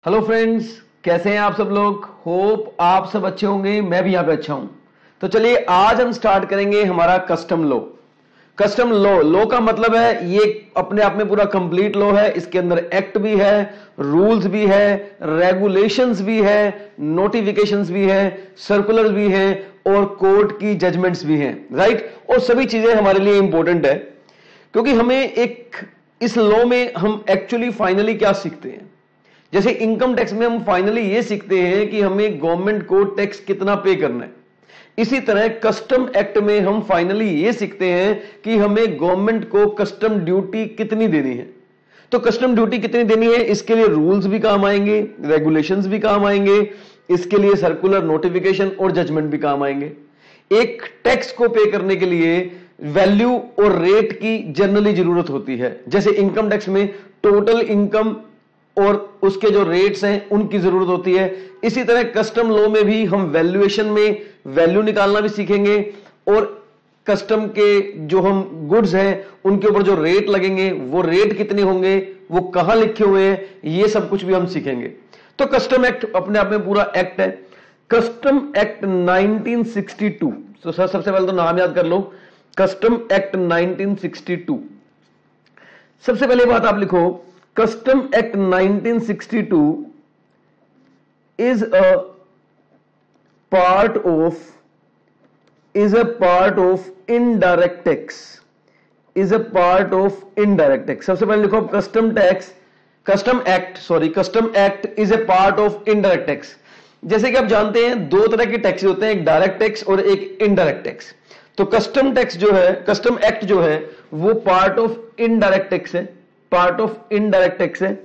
Hello friends, कैसे हैं आप सब लोग। होप आप सब अच्छे होंगे, मैं भी यहां पे अच्छा हूं। तो चलिए आज हम स्टार्ट करेंगे हमारा कस्टम लॉ। कस्टम लॉ का मतलब है ये अपने आप में पूरा कंप्लीट लॉ है। इसके अंदर एक्ट भी है, रूल्स भी है, रेगुलेशंस भी है, नोटिफिकेशंस भी है, सर्कुलर भी है और कोर्ट की जजमेंट्स भी हैं, राइट। और सभी चीजें हमारे लिए इंपॉर्टेंट है क्योंकि हमें एक इस लॉ में हम एक्चुअली फाइनली क्या सीखते हैं। जैसे इनकम टैक्स में हम फाइनली ये सीखते हैं कि हमें गवर्नमेंट को टैक्स कितना पे करना है, इसी तरह कस्टम एक्ट में हम फाइनली ये सीखते हैं कि हमें गवर्नमेंट को कस्टम ड्यूटी कितनी देनी है। तो कस्टम ड्यूटी कितनी देनी है, इसके लिए रूल्स भी काम आएंगे, रेगुलेशंस भी काम आएंगे, इसके लिए सर्कुलर, नोटिफिकेशन और जजमेंट भी काम आएंगे। एक टैक्स को पे करने के लिए वैल्यू और रेट की जनरली जरूरत होती है। जैसे इनकम टैक्स में टोटल इनकम और उसके जो रेट्स हैं उनकी जरूरत होती है। इसी तरह कस्टम लॉ में भी हम वैल्यूएशन में वैल्यू निकालना भी सीखेंगे और कस्टम के जो हम गुड्स हैं उनके ऊपर जो रेट लगेंगे वो रेट कितने होंगे, वो कहां लिखे हुए हैं, ये सब कुछ भी हम सीखेंगे। तो कस्टम एक्ट अपने आप में पूरा एक्ट है। Custom act 1962। तो सर सबसे पहले तो नाम याद कर लो, कस्टम एक्ट 1962। सबसे पहले बात आप लिखो, Custom Act 1962 is a part of indirect tax. Is a part of indirect tax. सबसे पहले लिखो Custom Act is a part of indirect tax. जैसे कि आप जानते हैं दो तरह के टैक्स होते हैं, एक डायरेक्ट टैक्स और एक इनडायरेक्ट टैक्स। तो कस्टम एक्ट जो है वो पार्ट ऑफ इनडायरेक्ट टैक्स है, पार्ट ऑफ इनडायरेक्ट टैक्स है।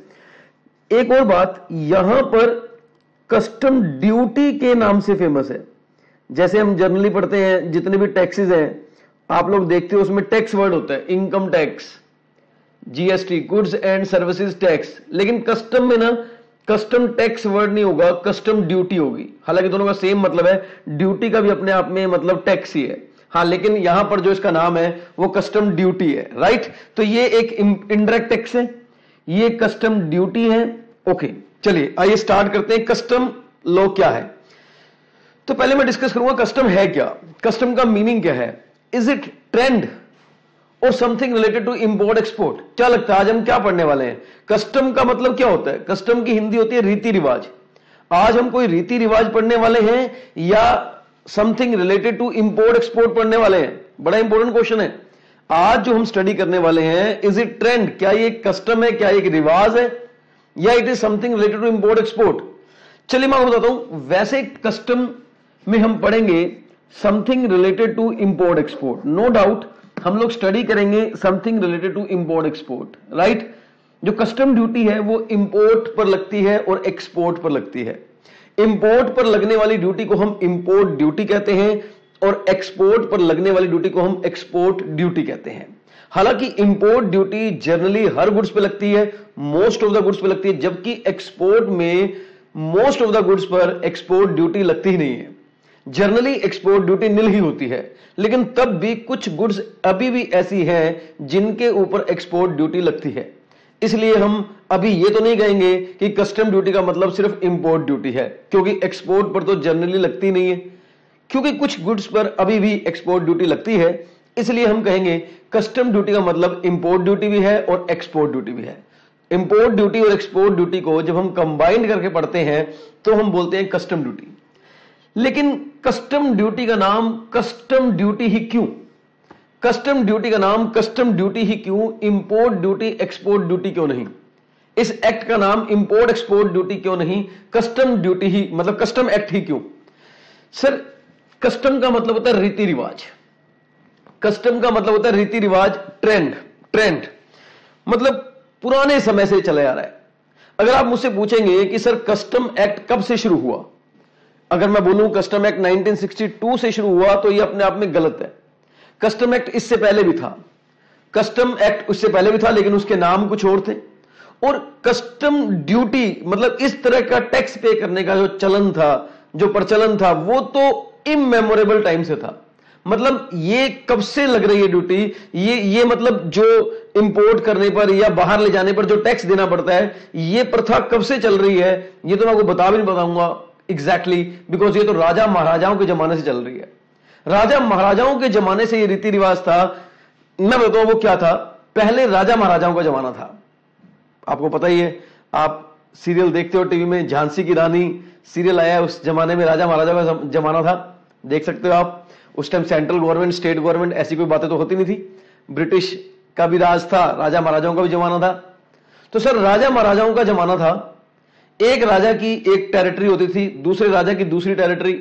एक और बात, यहां पर कस्टम ड्यूटी के नाम से फेमस है। जैसे हम जनरली पढ़ते हैं जितने भी टैक्सेस हैं आप लोग देखते हो उसमें टैक्स वर्ड होता है, income tax, GST, goods and services tax. लेकिन कस्टम में ना कस्टम टैक्स वर्ड नहीं होगा, कस्टम ड्यूटी होगी। हालांकि दोनों का सेम मतलब है, ड्यूटी का भी अपने आप में मतलब टैक्स ही है, हाँ, लेकिन यहां पर जो इसका नाम है वो कस्टम ड्यूटी है, राइट। तो ये एक इनडायरेक्ट टैक्स है, ये कस्टम ड्यूटी है। ओके, चलिए आइए स्टार्ट करते हैं। कस्टम लॉ क्या है, तो पहले मैं डिस्कस करूंगा कस्टम है क्या, कस्टम का मीनिंग क्या है। इज इट ट्रेंड और something related to import export. क्या लगता है आज हम क्या पढ़ने वाले हैं। कस्टम का मतलब क्या होता है, कस्टम की हिंदी होती है रीति रिवाज। आज हम कोई रीति रिवाज पढ़ने वाले हैं या something related to import export पढ़ने वाले हैं, बड़ा इंपॉर्टेंट क्वेश्चन है। आज जो हम स्टडी करने वाले हैं, इज इट ट्रेंड, क्या ये कस्टम है, क्या एक रिवाज है, या it is something related to import export. चलिए मैं आपको बताता हूं, वैसे कस्टम में हम पढ़ेंगे something related to import export, no doubt हम लोग स्टडी करेंगे something related to import export, right. जो कस्टम ड्यूटी है वो इंपोर्ट पर लगती है और एक्सपोर्ट पर लगती है। इंपोर्ट पर लगने वाली ड्यूटी को हम इंपोर्ट ड्यूटी कहते हैं और एक्सपोर्ट पर लगने वाली ड्यूटी को हम एक्सपोर्ट ड्यूटी कहते हैं। हालांकि इंपोर्ट ड्यूटी जनरली हर गुड्स पे लगती है, मोस्ट ऑफ द गुड्स पे लगती है, जबकि एक्सपोर्ट में मोस्ट ऑफ द गुड्स पर एक्सपोर्ट ड्यूटी लगती ही नहीं है। जनरली एक्सपोर्ट ड्यूटी निल ही होती है, लेकिन तब भी कुछ गुड्स अभी भी ऐसी हैं जिनके ऊपर एक्सपोर्ट ड्यूटी लगती है। इसलिए हम अभी ये तो नहीं कहेंगे कि कस्टम ड्यूटी का मतलब सिर्फ इंपोर्ट ड्यूटी है, क्योंकि एक्सपोर्ट पर तो जनरली लगती नहीं है, क्योंकि कुछ गुड्स पर अभी भी एक्सपोर्ट ड्यूटी लगती है। इसलिए हम कहेंगे कस्टम ड्यूटी का मतलब इंपोर्ट ड्यूटी भी है और एक्सपोर्ट ड्यूटी भी है। इंपोर्ट ड्यूटी और एक्सपोर्ट ड्यूटी को जब हम कंबाइंड करके पढ़ते हैं तो हम बोलते हैं कस्टम ड्यूटी। लेकिन कस्टम ड्यूटी का नाम कस्टम ड्यूटी ही क्यों, कस्टम ड्यूटी का नाम कस्टम ड्यूटी ही क्यों, इंपोर्ट ड्यूटी एक्सपोर्ट ड्यूटी क्यों नहीं, इस एक्ट का नाम इंपोर्ट एक्सपोर्ट ड्यूटी क्यों नहीं, कस्टम ड्यूटी ही मतलब कस्टम एक्ट ही क्यों। सर कस्टम का मतलब होता है रीति रिवाज, कस्टम का मतलब होता है रीति रिवाज, ट्रेंड मतलब पुराने समय से चला आ रहा है। अगर आप मुझसे पूछेंगे कि सर कस्टम एक्ट कब से शुरू हुआ, अगर मैं बोलूं कस्टम एक्ट 1962 से शुरू हुआ तो यह अपने आप में गलत है। कस्टम एक्ट इससे पहले भी था, कस्टम एक्ट उससे पहले भी था, लेकिन उसके नाम कुछ और थे। और कस्टम ड्यूटी मतलब इस तरह का टैक्स पे करने का जो चलन था, जो प्रचलन था, वो तो इमेमोरेबल टाइम से था। मतलब ये कब से लग रही है ड्यूटी, ये मतलब जो इंपोर्ट करने पर या बाहर ले जाने पर जो टैक्स देना पड़ता है, ये प्रथा कब से चल रही है, ये तो मैं आपको बता भी नहीं बताऊंगा एग्जैक्टली, बिकॉज ये तो राजा महाराजाओं के जमाने से चल रही है। राजा महाराजाओं के जमाने से ये रीति रिवाज था। मैं बताऊं वो क्या था। पहले राजा महाराजाओं का जमाना था, आपको पता ही है, आप सीरियल देखते हो टीवी में, झांसी की रानी सीरियल आया, उस जमाने में राजा महाराजा का जमाना था, देख सकते हो आप। उस time central government, state government, ऐसी कोई बातें तो होती नहीं थी। ब्रिटिश का भी राज था, राजा महाराजाओं का भी जमाना था। तो सर राजा महाराजाओं का जमाना था, एक राजा की एक टेरिटरी होती थी, दूसरे राजा की दूसरी टेरिटरी।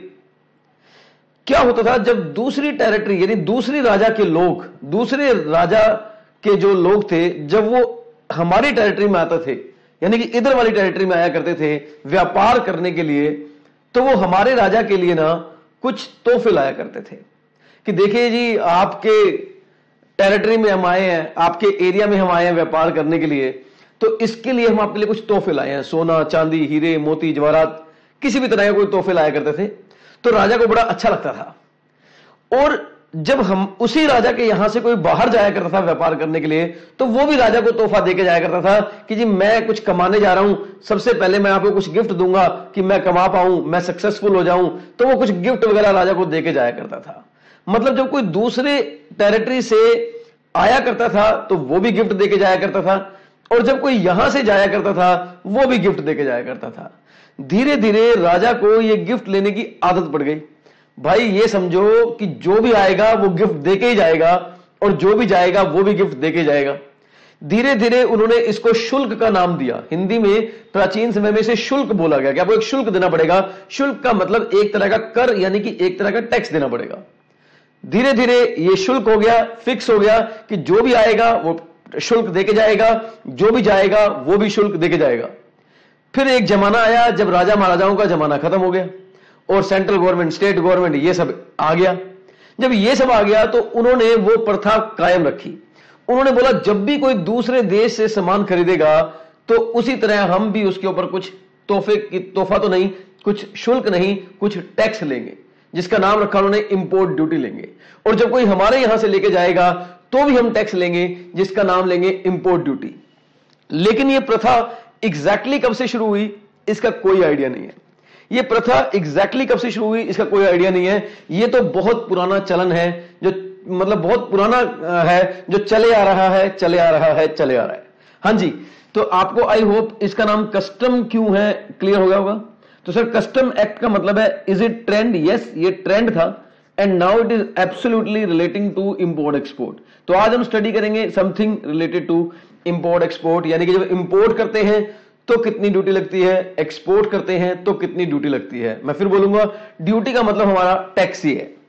क्या होता था, जब दूसरी टेरिटरी यानी दूसरी राजा के लोग, दूसरे राजा के जो लोग थे, जब वो हमारी टेरिटरी में आते थे, यानी कि इधर वाली टेरिटरी में आया करते थे व्यापार करने के लिए, तो वो हमारे राजा के लिए ना कुछ तोहफे लाया करते थे कि देखिए जी, आपके टेरिटरी में हम आए हैं, आपके एरिया में हम आए हैं व्यापार करने के लिए, तो इसके लिए हम आपके लिए कुछ तोहफे लाए हैं, सोना चांदी हीरे मोती जवाहरात, किसी भी तरह के कोई तोहफे लाया करते थे। तो राजा को बड़ा अच्छा लगता था। और जब हम उसी राजा के यहां से कोई बाहर जाया करता था व्यापार करने के लिए, तो वो भी राजा को तोहफा देके जाया करता था कि जी मैं कुछ कमाने जा रहा हूं, सबसे पहले मैं आपको कुछ गिफ्ट दूंगा कि मैं कमा पाऊं, मैं सक्सेसफुल हो जाऊं। तो वो कुछ गिफ्ट वगैरह राजा को देके जाया करता था। मतलब जब कोई दूसरे टेरिटरी से आया करता था तो वो भी गिफ्ट देके जाया करता था, और जब कोई यहां से जाया करता था वो भी गिफ्ट देके जाया करता था। धीरे धीरे राजा को ये गिफ्ट लेने की आदत पड़ गई। भाई ये समझो कि जो भी आएगा वो गिफ्ट देके ही जाएगा, और जो भी जाएगा वो भी गिफ्ट देके जाएगा। धीरे धीरे उन्होंने इसको शुल्क का नाम दिया। हिंदी में प्राचीन समय में इसे शुल्क बोला गया कि आपको एक शुल्क देना पड़ेगा। शुल्क का मतलब एक तरह का कर, यानी कि एक तरह का टैक्स देना पड़ेगा। धीरे धीरे ये शुल्क हो गया, फिक्स हो गया कि जो भी आएगा वो शुल्क देके जाएगा, जो भी जाएगा वो भी शुल्क देके जाएगा। फिर एक जमाना आया जब राजा महाराजाओं का जमाना खत्म हो गया और सेंट्रल गवर्नमेंट, स्टेट गवर्नमेंट, ये सब आ गया। जब ये सब आ गया तो उन्होंने वो प्रथा कायम रखी। उन्होंने बोला जब भी कोई दूसरे देश से सामान खरीदेगा तो उसी तरह हम भी उसके ऊपर कुछ तोहफा तो नहीं, कुछ शुल्क नहीं, कुछ टैक्स लेंगे, जिसका नाम रखा उन्होंने इंपोर्ट ड्यूटी लेंगे। और जब कोई हमारे यहां से लेके जाएगा तो भी हम टैक्स लेंगे, जिसका नाम लेंगे इंपोर्ट ड्यूटी। लेकिन यह प्रथा एग्जैक्टली कब से शुरू हुई इसका कोई आइडिया नहीं है। यह प्रथा एग्जैक्टली कब से शुरू हुई इसका कोई आइडिया नहीं है। यह तो बहुत पुराना चलन है, जो मतलब बहुत पुराना है, जो चले आ रहा है, चले आ रहा है, चले आ रहा है। हां जी, तो आपको आई होप इसका नाम कस्टम क्यों है क्लियर हो गया होगा। तो सर कस्टम एक्ट का मतलब है इज इट ट्रेंड? यस, ये ट्रेंड था, and now it is absolutely relating to import export. तो आज हम स्टडी करेंगे something related to import export, यानी कि जब इंपोर्ट करते हैं तो कितनी ड्यूटी लगती है, एक्सपोर्ट करते हैं तो कितनी ड्यूटी लगती है। मैं फिर बोलूंगा, ड्यूटी का मतलब हमारा टैक्स ही है।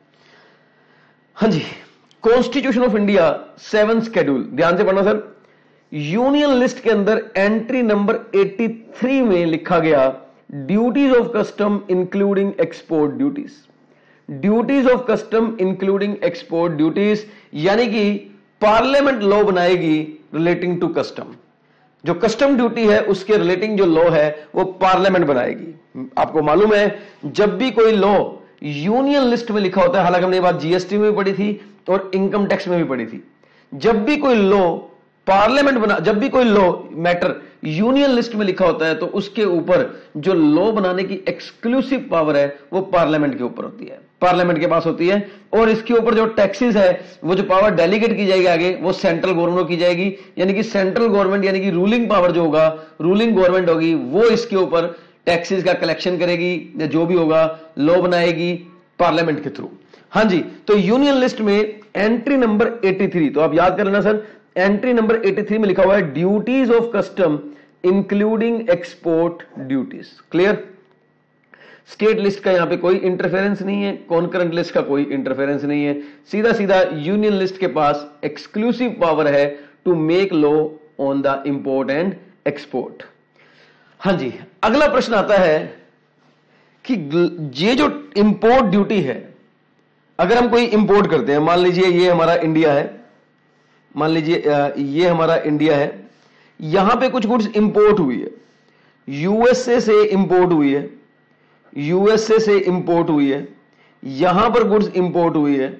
हां जी, कॉन्स्टिट्यूशन ऑफ इंडिया 7 शेड्यूल, ध्यान से पढ़ना सर। यूनियन लिस्ट के अंदर एंट्री नंबर 83 में लिखा गया duties of custom including export duties. Duties of custom including export duties, यानी कि पार्लियामेंट लॉ बनाएगी रिलेटिंग टू कस्टम। जो कस्टम ड्यूटी है उसके रिलेटिंग जो लॉ है वो पार्लियामेंट बनाएगी। आपको मालूम है जब भी कोई लॉ यूनियन लिस्ट में लिखा होता है, हालांकि हमने ये बात जीएसटी में भी पढ़ी थी और इनकम टैक्स में भी पढ़ी थी, जब भी कोई लॉ पार्लियामेंट बना, जब भी कोई लॉ मैटर यूनियन लिस्ट में लिखा होता है तो उसके ऊपर जो लॉ बनाने की एक्सक्लूसिव पावर है वो पार्लियामेंट के ऊपर होती है, पार्लियामेंट के पास होती है। और इसके ऊपर जो टैक्सेस है वो जो पावर डेलीगेट की जाएगी आगे वो सेंट्रल गवर्नमेंट की जाएगी, यानी कि सेंट्रल गवर्नमेंट यानी कि रूलिंग पावर जो होगा, रूलिंग गवर्नमेंट होगी, वो इसके ऊपर टैक्सेस का कलेक्शन करेगी या जो भी होगा लॉ बनाएगी पार्लियामेंट के थ्रू। हां जी, तो यूनियन लिस्ट में एंट्री नंबर 83, तो आप याद कर लेना सर, एंट्री नंबर 83 में लिखा हुआ है duties of custom including export duties. Clear? State list का यहां पे कोई इंटरफेरेंस नहीं है, कॉन्करेंट लिस्ट का कोई इंटरफेरेंस नहीं है, सीधा सीधा यूनियन लिस्ट के पास एक्सक्लूसिव पावर है to make law on the import and export. हां जी, अगला प्रश्न आता है कि ये जो इंपोर्ट ड्यूटी है, अगर हम कोई इंपोर्ट करते हैं, मान लीजिए ये हमारा इंडिया है, मान लीजिए ये हमारा इंडिया है, यहां पे कुछ गुड्स इंपोर्ट हुई है, यूएसए से इंपोर्ट हुई है, यूएसए से इंपोर्ट हुई है, यहां पर गुड्स इंपोर्ट हुई है,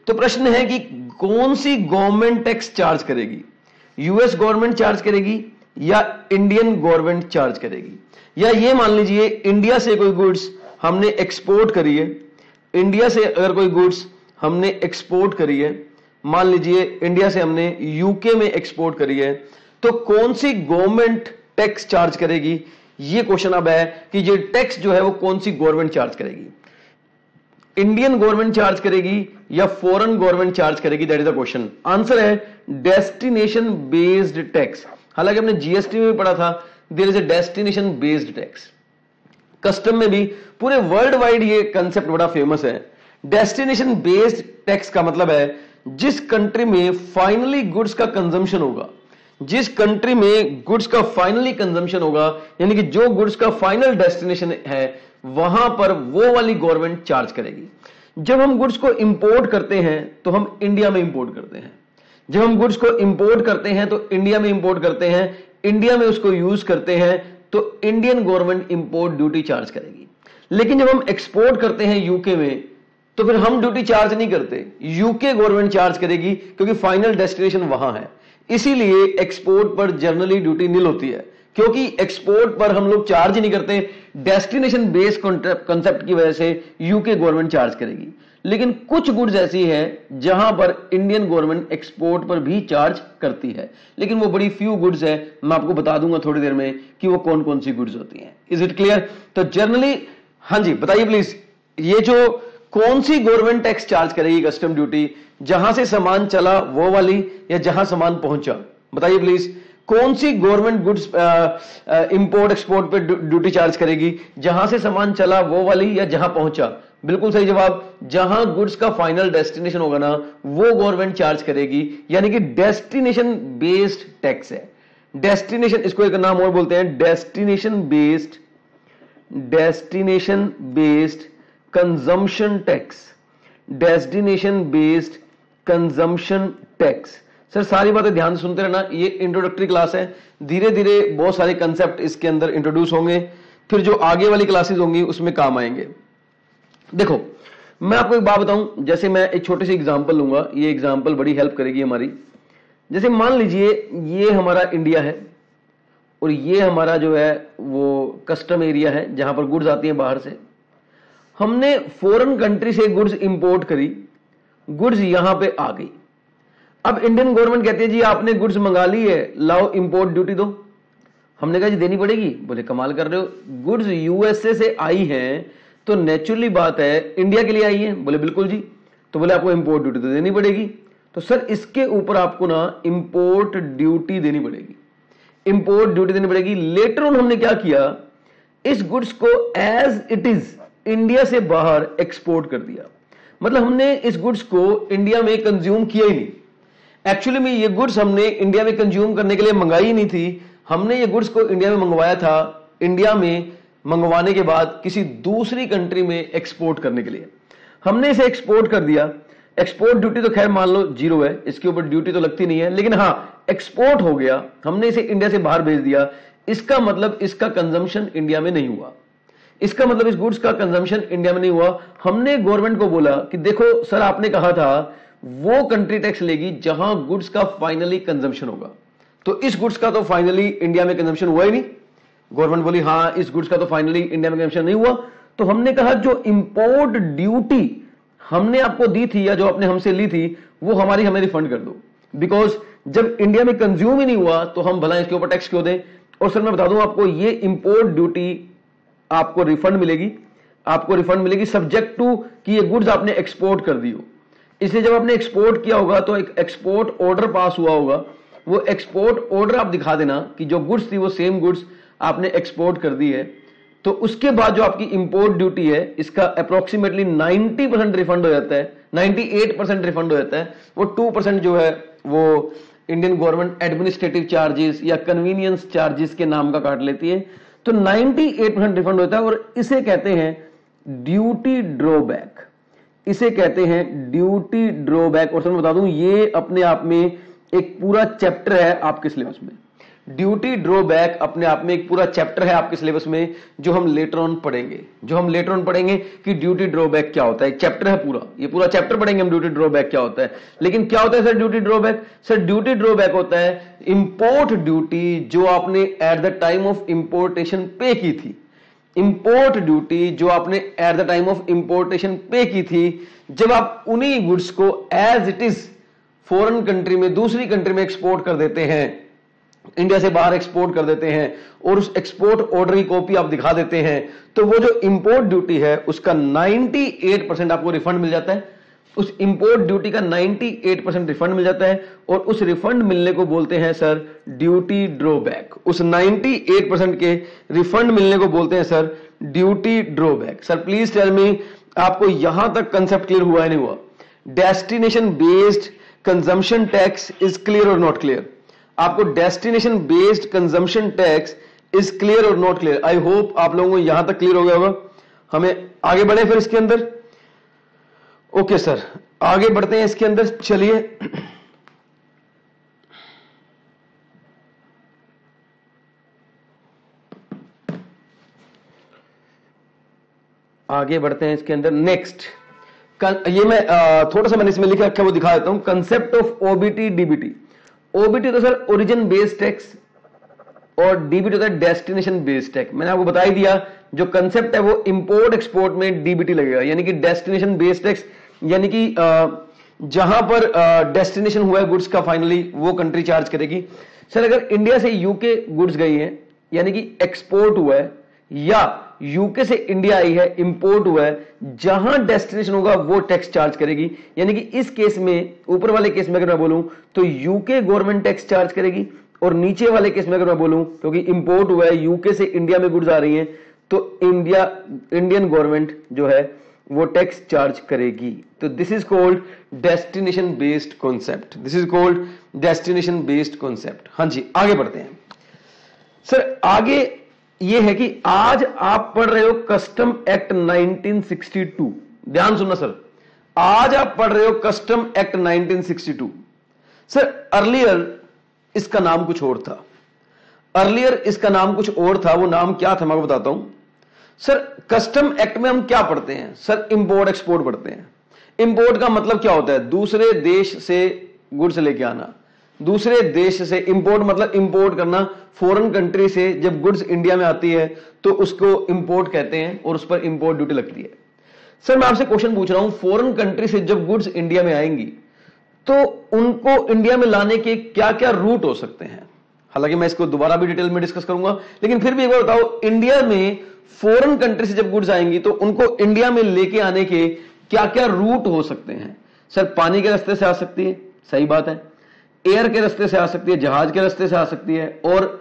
तो प्रश्न है कि कौन सी गवर्नमेंट टैक्स चार्ज करेगी, यूएस गवर्नमेंट चार्ज करेगी या इंडियन गवर्नमेंट चार्ज करेगी। या ये मान लीजिए इंडिया से कोई गुड्स हमने एक्सपोर्ट करी है, इंडिया से अगर कोई गुड्स हमने एक्सपोर्ट करी है, मान लीजिए इंडिया से हमने यूके में एक्सपोर्ट करी है, तो कौन सी गवर्नमेंट टैक्स चार्ज करेगी। ये क्वेश्चन अब है कि ये टैक्स जो है वो कौन सी गवर्नमेंट चार्ज करेगी, इंडियन गवर्नमेंट चार्ज करेगी या फॉरेन गवर्नमेंट चार्ज करेगी, that is the question. Answer है डेस्टिनेशन बेस्ड टैक्स। हालांकि हमने जीएसटी में भी पढ़ा था, there is a destination based tax. Custom में भी पूरे वर्ल्ड वाइड ये कंसेप्ट बड़ा फेमस है। डेस्टिनेशन बेस्ड टैक्स का मतलब है जिस कंट्री में फाइनली गुड्स का कंजम्पशन होगा, जिस कंट्री में गुड्स का फाइनली कंजम्पशन होगा, यानी कि जो गुड्स का फाइनल डेस्टिनेशन है वहां पर वो वाली गवर्नमेंट चार्ज करेगी। जब हम गुड्स को इंपोर्ट करते हैं तो हम इंडिया में इंपोर्ट करते हैं, जब हम गुड्स को इंपोर्ट करते हैं तो इंडिया में इंपोर्ट करते हैं, इंडिया में उसको यूज करते हैं तो Indian government import duty charge करेगी। लेकिन जब हम एक्सपोर्ट करते हैं यूके में तो फिर हम ड्यूटी चार्ज नहीं करते, यूके गवर्नमेंट चार्ज करेगी क्योंकि फाइनल डेस्टिनेशन वहां है। इसीलिए एक्सपोर्ट पर जनरली ड्यूटी नील होती है, क्योंकि एक्सपोर्ट पर हम लोग चार्ज नहीं करते, डेस्टिनेशन बेस्ड कॉन्सेप्ट की वजह से यूके गवर्नमेंट चार्ज करेगी। लेकिन कुछ गुड्स ऐसी हैं जहां पर इंडियन गवर्नमेंट एक्सपोर्ट पर भी चार्ज करती है, लेकिन वो बड़ी फ्यू गुड्स है, मैं आपको बता दूंगा थोड़ी देर में कि वो कौन कौन सी गुड्स होती हैं। Is it clear? तो जनरली हाँ जी बताइए प्लीज, ये जो कौन सी गवर्नमेंट टैक्स चार्ज करेगी कस्टम ड्यूटी, जहां से सामान चला वो वाली या जहां सामान पहुंचा, बताइए प्लीज कौन सी गवर्नमेंट गुड्स इंपोर्ट एक्सपोर्ट पे ड्यूटी चार्ज करेगी, जहां से सामान चला वो वाली या जहां पहुंचा। बिल्कुल सही जवाब, जहां गुड्स का फाइनल डेस्टिनेशन होगा ना वो गवर्नमेंट चार्ज करेगी, यानी कि डेस्टिनेशन बेस्ड टैक्स है। डेस्टिनेशन, इसको एक नाम और बोलते हैं destination based consumption tax, destination based consumption tax. Sir सारी बातें ध्यान से सुनते रहना, ये इंट्रोडक्टरी क्लास है, धीरे धीरे बहुत सारे कंसेप्ट इसके अंदर इंट्रोड्यूस होंगे, फिर जो आगे वाली क्लासेस होंगी उसमें काम आएंगे। देखो मैं आपको एक बात बताऊं, जैसे मैं एक छोटी सी एग्जांपल लूंगा, ये एग्जांपल बड़ी हेल्प करेगी हमारी। जैसे मान लीजिए ये हमारा इंडिया है और ये हमारा जो है वो कस्टम एरिया है जहां पर गुड्स आती है बाहर से। हमने फॉरेन कंट्री से गुड्स इंपोर्ट करी, गुड्स यहां पे आ गई। अब इंडियन गवर्नमेंट कहती है जी आपने गुड्स मंगा ली है, लाओ इंपोर्ट ड्यूटी दो। हमने कहा जी देनी पड़ेगी। बोले कमाल कर रहे हो, गुड्स यूएसए से आई हैं तो नेचुरली बात है इंडिया के लिए आई है। बोले बिल्कुल जी। तो बोले आपको इंपोर्ट ड्यूटी तो देनी पड़ेगी। तो सर इसके ऊपर आपको ना इंपोर्ट ड्यूटी देनी पड़ेगी, इंपोर्ट ड्यूटी देनी पड़ेगी। लेटर ऑन हमने क्या किया, इस गुड्स को एज इट इज इंडिया से बाहर एक्सपोर्ट कर दिया। मतलब हमने इस गुड्स को इंडिया में कंज्यूम किया ही नहीं। एक्चुअली में ये गुड्स हमने इंडिया में कंज्यूम करने के लिए मंगाई ही नहीं थी, हमने ये गुड्स को इंडिया में मंगवाया था, इंडिया में मंगवाने के बाद किसी दूसरी कंट्री में एक्सपोर्ट करने के लिए हमने इसे एक्सपोर्ट कर दिया। एक्सपोर्ट ड्यूटी तो खैर मान लो जीरो है, इसके ऊपर ड्यूटी तो लगती नहीं है, लेकिन हाँ एक्सपोर्ट हो गया, हमने इसे इंडिया से बाहर भेज दिया। इसका मतलब इसका कंजम्पशन इंडिया में नहीं हुआ, इसका मतलब इस गुड्स का कंजम्पशन इंडिया में नहीं हुआ। हमने गवर्नमेंट को बोला कि देखो सर आपने कहा था वो कंट्री टैक्स लेगी जहां गुड्स का फाइनली कंजम्पशन होगा, तो इस गुड्स का तो फाइनली इंडिया में कंजम्पशन हुआ ही नहीं। गवर्नमेंट बोली हाँ इस गुड्स का तो फाइनली इंडिया में कंजम्पशन नहीं हुआ। तो हमने कहा जो इंपोर्ट ड्यूटी हमने आपको दी थी या जो आपने हमसे ली थी वो हमें रिफंड कर दो, बिकॉज जब इंडिया में कंज्यूम ही नहीं हुआ तो हम भला इसके ऊपर टैक्स क्यों दें। और सर मैं बता दूं आपको, ये इंपोर्ट ड्यूटी आपको रिफंड मिलेगी, सब्जेक्ट टू कि ये गुड्स आपने एक्सपोर्ट कर दी हो। इसलिए जब आपने एक्सपोर्ट किया होगा तो एक एक्सपोर्ट ऑर्डर पास हुआ होगा, वो एक्सपोर्ट ऑर्डर आप दिखा देना कि जो गुड्स थी वो सेम गुड्स आपने एक्सपोर्ट कर दी है। तो उसके बाद जो आपकी इंपोर्ट ड्यूटी है इसका अप्रोक्सीमेटली 90% रिफंड हो जाता है, 98% रिफंड हो जाता है। वो 2% जो है वो इंडियन गवर्नमेंट एडमिनिस्ट्रेटिव चार्जेस या कन्वीनियंस चार्जेस के नाम का काट लेती है। तो 98% रिफंड होता है और इसे कहते हैं ड्यूटी ड्रॉबैक, इसे कहते हैं ड्यूटी ड्रॉबैक। और मैं बता दूं ये अपने आप में एक पूरा चैप्टर है आपके सिलेबस में। ड्यूटी ड्रॉबैक अपने आप में एक पूरा चैप्टर है आपके सिलेबस में, जो हम लेटर ऑन पढ़ेंगे कि ड्यूटी ड्रॉबैक क्या होता है। एक चैप्टर है पूरा, ये पूरा चैप्टर पढ़ेंगे हम ड्यूटी ड्रॉबैक क्या होता है। लेकिन क्या होता है sir duty drawback? Sir duty drawback होता है इंपोर्ट ड्यूटी जो आपने at the time of importation पे की थी। इंपोर्ट ड्यूटी जो आपने at the time of importation पे की थी, जब आप उन्हीं गुड्स को as it is foreign country में, दूसरी कंट्री में एक्सपोर्ट कर देते हैं, इंडिया से बाहर एक्सपोर्ट कर देते हैं और उस एक्सपोर्ट ऑर्डर की कॉपी आप दिखा देते हैं, तो वो जो इंपोर्ट ड्यूटी है उसका 98% आपको रिफंड मिल जाता है। उस इंपोर्ट ड्यूटी का 98% रिफंड मिल जाता है और उस रिफंड मिलने को बोलते हैं सर ड्यूटी ड्रॉबैक। उस 98% के रिफंड मिलने को बोलते हैं sir duty drawback. Sir please tell me, आपको यहां तक कंसेप्ट क्लियर हुआ है नहीं हुआ? Destination based consumption tax is clear और नॉट क्लियर? आपको destination based consumption tax is clear और नॉट क्लियर? आई होप आप लोगों को यहां तक क्लियर हो गया होगा। हमें आगे बढ़े फिर इसके अंदर। ओके सर, आगे बढ़ते हैं इसके अंदर। चलिए आगे बढ़ते हैं इसके अंदर। नेक्स्ट ये मैं थोड़ा सा मैंने इसमें लिखा रखा है वो दिखा देता हूं। Concept of OBT DBT. OBT तो सर ओरिजिन बेस्ड टैक्स और डीबीटी होता है डेस्टिनेशन बेस्ड टैक्स। मैंने आपको बता ही दिया, जो कंसेप्ट है वो इंपोर्ट एक्सपोर्ट में डीबीटी लगेगा, यानी कि डेस्टिनेशन बेस्ड टैक्स, यानी कि जहां पर डेस्टिनेशन हुआ है गुड्स का फाइनली वो कंट्री चार्ज करेगी। सर अगर इंडिया से यूके गुड्स गई है, यानी कि एक्सपोर्ट हुआ है, या यूके से इंडिया आई है इंपोर्ट हुआ है, जहां डेस्टिनेशन होगा वो टैक्स चार्ज करेगी। यानी कि इस केस में, ऊपर वाले केस में अगर मैं बोलूं तो यूके गवर्नमेंट टैक्स चार्ज करेगी, और नीचे वाले केस में अगर मैं बोलूं क्योंकि इंपोर्ट हुआ है, यूके से इंडिया में गुड्स आ रही हैं, तो इंडियन गवर्नमेंट जो है वो टैक्स चार्ज करेगी। तो this is called destination based concept. This is called destination based concept. हाँ जी, आगे बढ़ते हैं सर। आगे ये है कि आज आप पढ़ रहे हो कस्टम एक्ट 1962। ध्यान सुनना सर, आज आप पढ़ रहे हो कस्टम एक्ट 1962। सर अर्लियर इसका नाम कुछ और था। अर्लियर इसका नाम कुछ और था। वो नाम क्या था मैं आपको बताता हूं। सर कस्टम एक्ट में हम क्या पढ़ते हैं? सर इंपोर्ट एक्सपोर्ट पढ़ते हैं। इंपोर्ट का मतलब क्या होता है? दूसरे देश से गुड्स लेके आना। दूसरे देश से इंपोर्ट मतलब इंपोर्ट करना। फॉरेन कंट्री से जब गुड्स इंडिया में आती है तो उसको इंपोर्ट कहते हैं और उस पर इंपोर्ट ड्यूटी लगती है। सर मैं आपसे क्वेश्चन पूछ रहा हूं, फॉरेन कंट्री से जब गुड्स इंडिया में आएंगी तो उनको इंडिया में लाने के क्या क्या रूट हो सकते हैं? हालांकि मैं इसको दोबारा भी डिटेल में डिस्कस करूंगा, लेकिन फिर भी एक बार बताओ, इंडिया में फॉरेन कंट्री से जब गुड्स आएंगी तो उनको इंडिया में लेके आने के क्या क्या रूट हो सकते हैं? सर पानी के रास्ते से आ सकती है, सही बात है। एयर के रास्ते से आ सकती है, जहाज के रास्ते से आ सकती है, और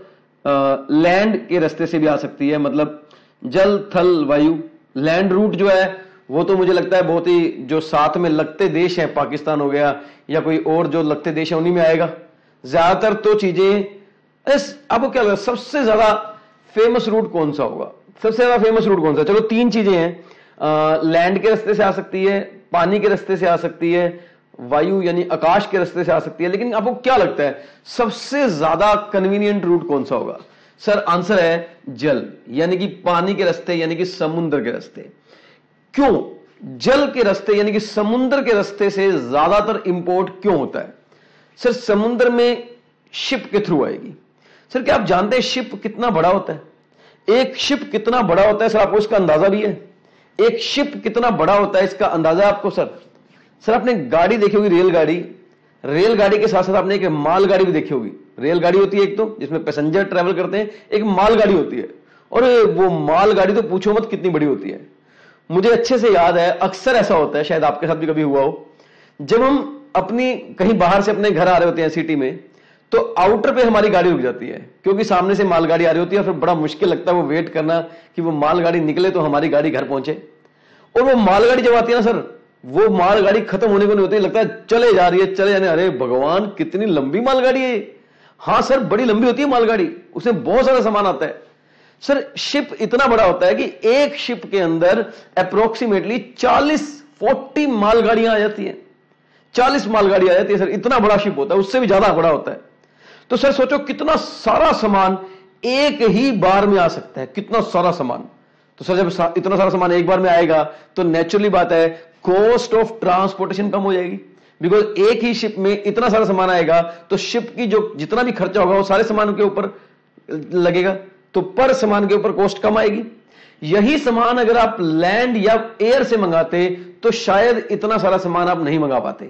लैंड के रास्ते से भी आ सकती है, मतलब जल थल वायु। लैंड रूट जो है वो तो मुझे लगता है बहुत ही जो साथ में लगते देश हैं, पाकिस्तान हो गया या कोई और जो लगते देश है उन्हीं में आएगा ज्यादातर तो चीजें। आपको क्या लगता है सबसे ज्यादा फेमस रूट कौन सा होगा? सबसे ज्यादा फेमस रूट कौन सा? चलो तीन चीजें हैं, लैंड के रास्ते से आ सकती है, पानी के रास्ते से आ सकती है, वायु यानी आकाश के रास्ते से आ सकती है। लेकिन आपको क्या लगता है सबसे ज्यादा कन्वीनियंट रूट कौन सा होगा? सर आंसर है जल, यानी कि पानी के रास्ते, यानी कि समुद्र के रास्ते। क्यों? जल के रास्ते यानी कि समुद्र के रास्ते से ज्यादातर इंपोर्ट क्यों होता है? सर समुद्र में शिप के थ्रू आएगी। सर क्या आप जानते हैं शिप कितना बड़ा होता है? एक शिप कितना बड़ा होता है सर, आपको इसका अंदाजा भी है? एक शिप कितना बड़ा होता है इसका अंदाजा आपको? सर आपने गाड़ी देखी होगी, रेलगाड़ी। रेलगाड़ी के साथ साथ आपने एक मालगाड़ी भी देखी होगी। रेलगाड़ी होती है एक तो जिसमें पैसेंजर ट्रेवल करते हैं, एक मालगाड़ी होती है, और वो मालगाड़ी तो पूछो मत कितनी बड़ी होती है। मुझे अच्छे से याद है, अक्सर ऐसा होता है, शायद आपके साथ भी कभी हुआ हो, जब हम अपनी कहीं बाहर से अपने घर आ रहे होते हैं सिटी में, तो आउटर पे हमारी गाड़ी रुक जाती है क्योंकि सामने से मालगाड़ी आ रही होती है। फिर बड़ा मुश्किल लगता है वो वेट करना कि वो मालगाड़ी निकले तो हमारी गाड़ी घर पहुंचे। और वो मालगाड़ी जब आती है ना सर, वो मालगाड़ी खत्म होने को नहीं होती, लगता है चले जा रही है, चले जाने। अरे भगवान कितनी लंबी मालगाड़ी है। हाँ सर बड़ी लंबी होती है मालगाड़ी, उसमें बहुत सारा सामान आता है। सर शिप इतना बड़ा होता है कि एक शिप के अंदर अप्रोक्सीमेटली 40-40 मालगाड़ियां आ जाती हैं। 40 मालगाड़ी आ जाती है सर, इतना बड़ा शिप होता है, उससे भी ज्यादा बड़ा होता है। तो सर सोचो कितना सारा सामान एक ही बार में आ सकता है, कितना सारा सामान। तो सर जब इतना सारा सामान एक बार में आएगा तो नेचुरली बात है कॉस्ट ऑफ ट्रांसपोर्टेशन कम हो जाएगी, बिकॉज एक ही शिप में इतना सारा सामान आएगा तो शिप की जो जितना भी खर्चा होगा वो सारे सामान के ऊपर लगेगा, तो पर सामान के ऊपर कॉस्ट कम आएगी। यही सामान अगर आप लैंड या एयर से मंगाते तो शायद इतना सारा सामान आप नहीं मंगा पाते।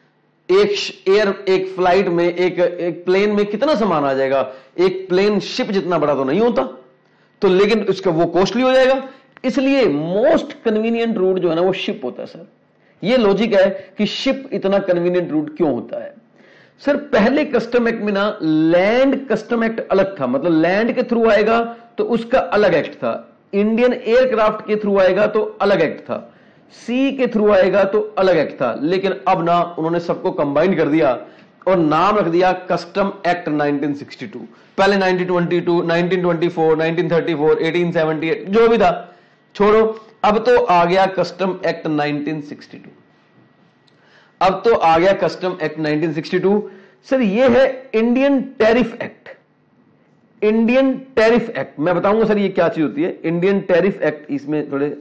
एक फ्लाइट में एक प्लेन में कितना सामान आ जाएगा, एक प्लेन शिप जितना बड़ा तो नहीं होता, तो लेकिन उसका वो कॉस्टली हो जाएगा। इसलिए मोस्ट कन्वीनियंट रूट जो है ना वो शिप होता है सर। ये लॉजिक है कि शिप इतना कन्वीनियंट रूट क्यों होता है। सर पहले कस्टम एक्ट में ना लैंड कस्टम एक्ट अलग था, मतलब लैंड के थ्रू आएगा तो उसका अलग एक्ट था, इंडियन एयरक्राफ्ट के थ्रू आएगा तो अलग एक्ट था, सी के थ्रू आएगा तो अलग एक्ट था। लेकिन अब ना उन्होंने सबको कंबाइन कर दिया और नाम रख दिया कस्टम एक्ट 1962। पहले 1922, 1924, 1934, 1878 जो भी था छोड़ो, अब तो आ गया कस्टम एक्ट 1962। अब तो आ गया कस्टम एक्ट 1962। सर ये है Indian tariff act. Indian tariff act मैं बताऊंगा सर ये क्या चीज होती है। इंडियन टैरिफ एक्ट, इसमें थोड़े,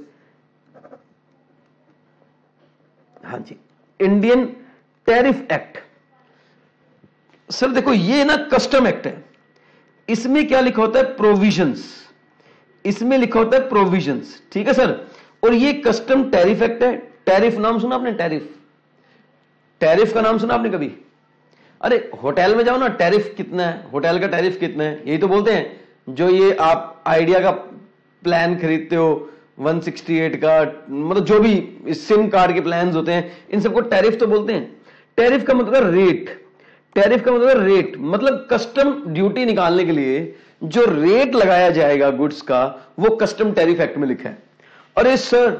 हाँ जी, इंडियन टैरिफ एक्ट। सर देखो ये ना कस्टम एक्ट है, इसमें क्या लिखा होता है, प्रोविजंस, इसमें लिखा होता है प्रोविजंस, ठीक है सर। और ये कस्टम टैरिफ एक्ट है। टैरिफ नाम सुना आपने, टैरिफ, टैरिफ का नाम सुना आपने कभी? अरे होटल में जाओ ना, टैरिफ कितना है, होटल का टैरिफ कितना है, यही तो बोलते हैं। जो ये आप आइडिया का प्लान खरीदते हो 168 का, मतलब जो भी सिम कार्ड के प्लान्स होते हैं इन सबको टैरिफ तो बोलते हैं। टैरिफ का मतलब रेट, टैरिफ का मतलब रेट, मतलब कस्टम ड्यूटी निकालने के लिए जो रेट लगाया जाएगा गुड्स का वो कस्टम टैरिफ एक्ट में लिखा है। अरे सर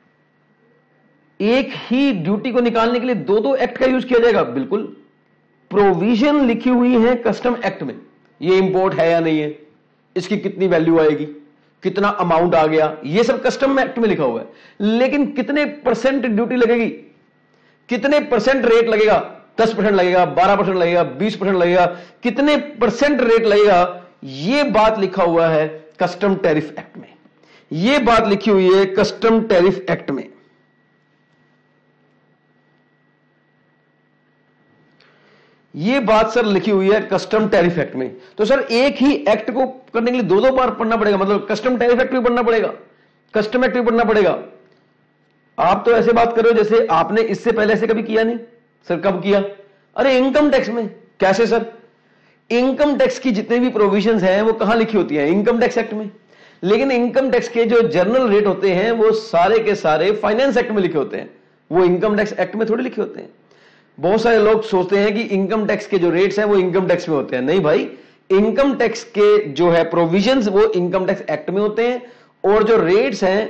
एक ही ड्यूटी को निकालने के लिए दो दो एक्ट का यूज किया जाएगा? बिल्कुल, प्रोविजन लिखी हुई है कस्टम एक्ट में, ये इंपोर्ट है या नहीं है, इसकी कितनी वैल्यू आएगी, कितना अमाउंट आ गया, ये सब कस्टम एक्ट में लिखा हुआ है। लेकिन कितने परसेंट ड्यूटी लगेगी, कितने परसेंट रेट लगेगा, 10% लगेगा, 12% लगेगा, 20% लगेगा, कितने परसेंट रेट लगेगा, ये बात लिखा हुआ है कस्टम टैरिफ एक्ट में। ये बात लिखी हुई है कस्टम टैरिफ एक्ट में। ये बात सर लिखी हुई है कस्टम टैरिफ एक्ट में। तो सर एक ही एक्ट को करने के लिए दो दो बार पढ़ना पड़ेगा, मतलब कस्टम टैरिफ एक्ट भी पढ़ना पड़ेगा, कस्टम एक्ट भी पढ़ना पड़ेगा। आप तो ऐसे बात कर रहे हो जैसे आपने इससे पहले ऐसे कभी किया नहीं। सर कब किया? अरे इनकम टैक्स में। कैसे सर? इनकम टैक्स की जितने भी प्रोविजंस हैं वो कहां लिखी होती हैं? इनकम टैक्स एक्ट में। लेकिन इनकम टैक्स के जो जनरल रेट होते हैं वो सारे के सारे फाइनेंस एक्ट में लिखे होते हैं, वो इनकम टैक्स एक्ट में थोड़ी लिखे होते हैं। बहुत सारे लोग सोचते हैं कि इनकम टैक्स के जो रेट्स हैं वो इनकम टैक्स में होते हैं। नहीं भाई, इनकम टैक्स के जो है प्रोविजंस वो इनकम टैक्स एक्ट में होते हैं, और जो रेट्स हैं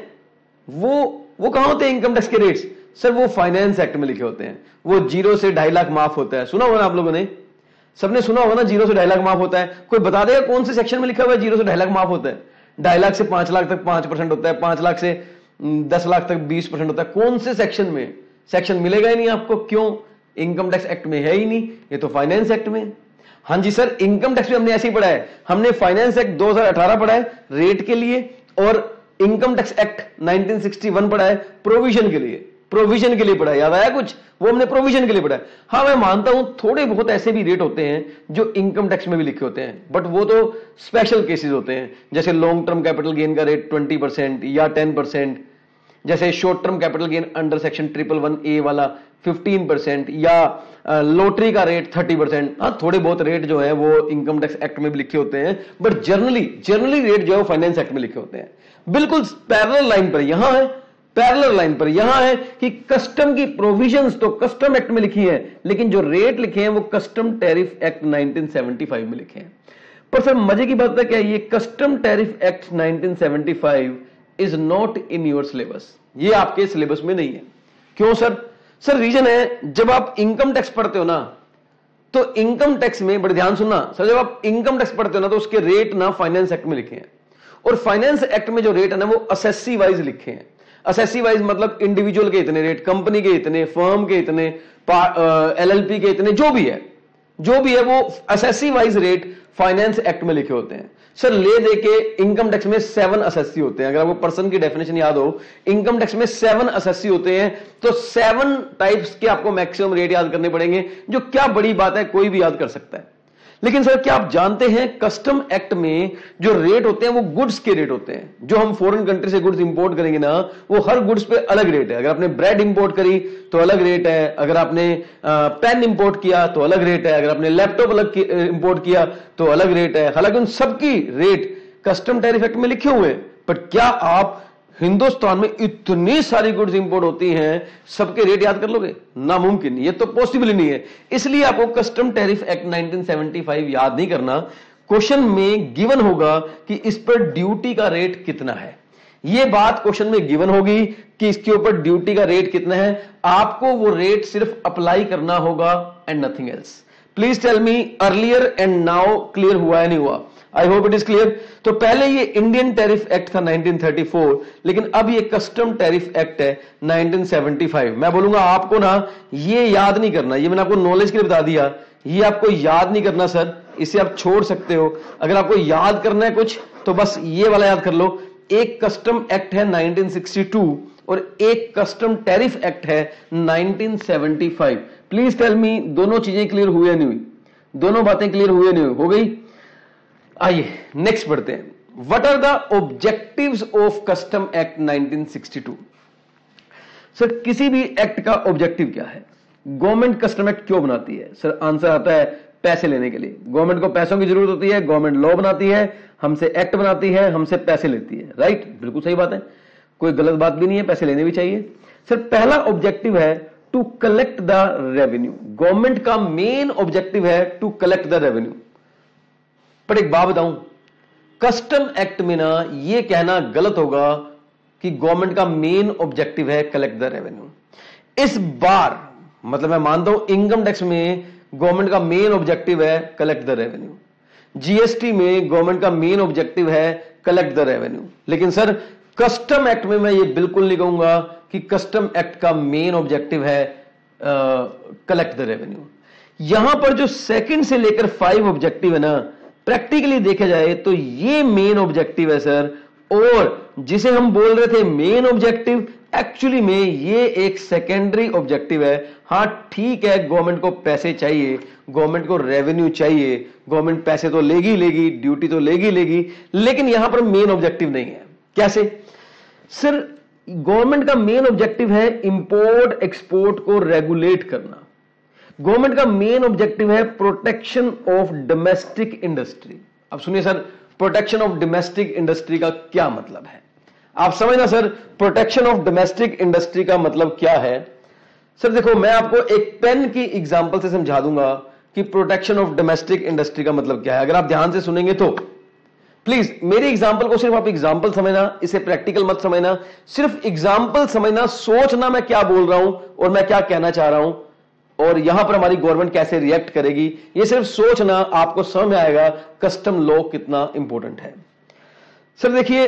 वो कहां होते हैं? इनकम टैक्स के रेट्स सर वो फाइनेंस एक्ट में लिखे होते हैं। वो 0 से 2.5 लाख माफ होता है, सुना होगा ना आप लोगों ने, सबने सुना होगा ना 0 से 2.5 लाख माफ होता है। कोई बता देगा कौन से सेक्शन में लिखा हुआ है 0 से 2.5 लाख माफ होता है? 2.5 लाख से 5 लाख तक 5% होता है, 5 लाख से 10 लाख तक 20% होता है। कौन से सेक्शन में? सेक्शन मिलेगा ही नहीं आपको। क्यों? इनकम टैक्स एक्ट में है ही नहीं, ये तो फाइनेंस एक्ट में। हाँ जी सर, इनकम टैक्स भी हमने ऐसे ही पढ़ा है। हमने फाइनेंस एक्ट 2018 पढ़ा है रेट के लिए, और इनकम टैक्स एक्ट 1961 पढ़ा है प्रोविजन के लिए। प्रोविजन के लिए पढ़ा है, याद आया कुछ? वो हमने प्रोविजन के लिए पढ़ा है। हाँ मैं मानता हूं थोड़े बहुत ऐसे भी रेट होते हैं जो इनकम टैक्स में भी लिखे होते हैं, बट वो तो स्पेशल केसेस होते हैं। जैसे लॉन्ग टर्म कैपिटल गेन का रेट 20% या 10%, जैसे short term capital gain under section 111A वाला 15%, या लॉटरी का रेट 30%। हाँ थोड़े बहुत रेट जो है वो इनकम टैक्स एक्ट में भी लिखे होते हैं, बट जनरली रेट जो है फाइनेंस एक्ट में लिखे होते हैं। बिल्कुल पैरेलल लाइन पर यहां है, पैरेलल लाइन पर यहां है कि कस्टम की प्रोविजंस तो कस्टम एक्ट में लिखी है, लेकिन जो रेट लिखे हैं वो कस्टम टैरिफ एक्ट 1975 में लिखे हैं। पर सर मजे की बात है क्या, ये custom tariff act 1975 is not in your syllabus, ये आपके सिलेबस में नहीं है। क्यों सर? सर रीजन है, जब आप इनकम टैक्स पढ़ते हो ना तो इनकम टैक्स में, बड़े ध्यान सुनना सर, जब आप इनकम टैक्स पढ़ते हो ना तो उसके रेट ना फाइनेंस एक्ट में लिखे हैं, और फाइनेंस एक्ट में जो रेट है ना वो असेसी वाइज लिखे हैं। असेसी वाइज मतलब इंडिविजुअल के इतने रेट, कंपनी के इतने, फर्म के इतने, LLP के इतने, जो भी है जो भी है वो assessee wise rate finance act में लिखे होते हैं। सर ले दे के इनकम टैक्स में 7 असेसी होते हैं। अगर आपको पर्सन की डेफिनेशन याद हो, इनकम टैक्स में 7 असेसी होते हैं, तो 7 टाइप्स के आपको मैक्सिमम रेट याद करने पड़ेंगे, जो क्या बड़ी बात है, कोई भी याद कर सकता है। लेकिन सर क्या आप जानते हैं कस्टम एक्ट में जो रेट होते हैं वो गुड्स के रेट होते हैं। जो हम फॉरेन कंट्री से गुड्स इंपोर्ट करेंगे ना, वो हर गुड्स पे अलग रेट है। अगर आपने ब्रेड इंपोर्ट करी तो अलग रेट है, अगर आपने पेन इंपोर्ट किया तो अलग रेट है, अगर आपने लैपटॉप अलग इंपोर्ट किया तो अलग रेट है। हालांकि उन सबकी रेट कस्टम टैरिफ एक्ट में लिखे हुए हैं, बट क्या आप हिंदुस्तान में इतनी सारी गुड्स इंपोर्ट होती हैं, सबके रेट याद कर लोगे? नामुमकिन, ये तो पॉसिबल ही नहीं है। इसलिए आपको कस्टम टैरिफ एक्ट 1975 याद नहीं करना। क्वेश्चन में गिवन होगा कि इस पर ड्यूटी का रेट कितना है। यह बात क्वेश्चन में गिवन होगी कि इसके ऊपर ड्यूटी का रेट कितना है, आपको वो रेट सिर्फ अप्लाई करना होगा and nothing else. Please tell me earlier and now clear हुआ है नहीं हुआ? I hope it is clear. तो पहले ये इंडियन टैरिफ एक्ट था 1934, लेकिन अब ये कस्टम टैरिफ एक्ट है 1975। मैं बोलूंगा आपको ना ये याद नहीं करना, ये मैंने आपको नॉलेज के लिए बता दिया, ये आपको याद नहीं करना सर, इसे आप छोड़ सकते हो। अगर आपको याद करना है कुछ तो बस ये वाला याद कर लो। एक कस्टम एक्ट है 1962 और एक कस्टम टैरिफ एक्ट है 1975। प्लीज टेल मी दोनों चीजें क्लियर हुई या नहीं हुई? दोनों बातें क्लियर हुई या नहीं हुई? हो गई? आइए नेक्स्ट पढ़ते हैं। What are the objectives of custom act 1962? Sir किसी भी एक्ट का ऑब्जेक्टिव क्या है? गवर्नमेंट कस्टम एक्ट क्यों बनाती है? सर आंसर आता है पैसे लेने के लिए। गवर्नमेंट को पैसों की जरूरत होती है, गवर्नमेंट लॉ बनाती है, हमसे एक्ट बनाती है, हमसे पैसे लेती है। राइट, बिल्कुल सही बात है, कोई गलत बात भी नहीं है, पैसे लेने भी चाहिए। सर पहला ऑब्जेक्टिव है to collect the revenue. Government का मेन ऑब्जेक्टिव है टू कलेक्ट द रेवेन्यू। पर एक बात बताऊं, कस्टम एक्ट में ना यह कहना गलत होगा कि गवर्नमेंट का मेन ऑब्जेक्टिव है कलेक्ट द रेवेन्यू। इस बार मतलब मैं मानता हूं इनकम टैक्स में गवर्नमेंट का मेन ऑब्जेक्टिव है कलेक्ट द रेवेन्यू, जीएसटी में गवर्नमेंट का मेन ऑब्जेक्टिव है कलेक्ट द रेवेन्यू। लेकिन सर कस्टम एक्ट में मैं ये बिल्कुल नहीं कहूंगा कि कस्टम एक्ट का मेन ऑब्जेक्टिव है कलेक्ट द रेवेन्यू। यहां पर जो सेकंड से लेकर 5 ऑब्जेक्टिव है ना, प्रैक्टिकली देखा जाए तो ये मेन ऑब्जेक्टिव है सर, और जिसे हम बोल रहे थे मेन ऑब्जेक्टिव एक्चुअली में ये एक सेकेंडरी ऑब्जेक्टिव है। हां ठीक है, गवर्नमेंट को पैसे चाहिए, गवर्नमेंट को रेवेन्यू चाहिए, गवर्नमेंट पैसे तो लेगी लेगी, ड्यूटी तो लेगी, लेकिन यहां पर मेन ऑब्जेक्टिव नहीं है। कैसे? सर गवर्नमेंट का मेन ऑब्जेक्टिव है इंपोर्ट एक्सपोर्ट को रेगुलेट करना। गवर्नमेंट का मेन ऑब्जेक्टिव है प्रोटेक्शन ऑफ डोमेस्टिक इंडस्ट्री। अब सुनिए sir, protection of domestic industry का क्या मतलब है? आप समझना sir, protection of domestic industry का मतलब क्या है। सर देखो, मैं आपको एक पेन की एग्जांपल से समझा दूंगा कि प्रोटेक्शन ऑफ डोमेस्टिक इंडस्ट्री का मतलब क्या है। अगर आप ध्यान से सुनेंगे तो प्लीज मेरी एग्जांपल को सिर्फ आप एग्जांपल समझना, इसे प्रैक्टिकल मत समझना, सिर्फ एग्जांपल समझना, सोचना मैं क्या बोल रहा हूं और मैं क्या कहना चाह रहा हूं और यहां पर हमारी गवर्नमेंट कैसे रिएक्ट करेगी, ये सिर्फ सोचना, आपको समझ में आएगा कस्टम लॉ कितना इंपॉर्टेंट है। सर देखिए,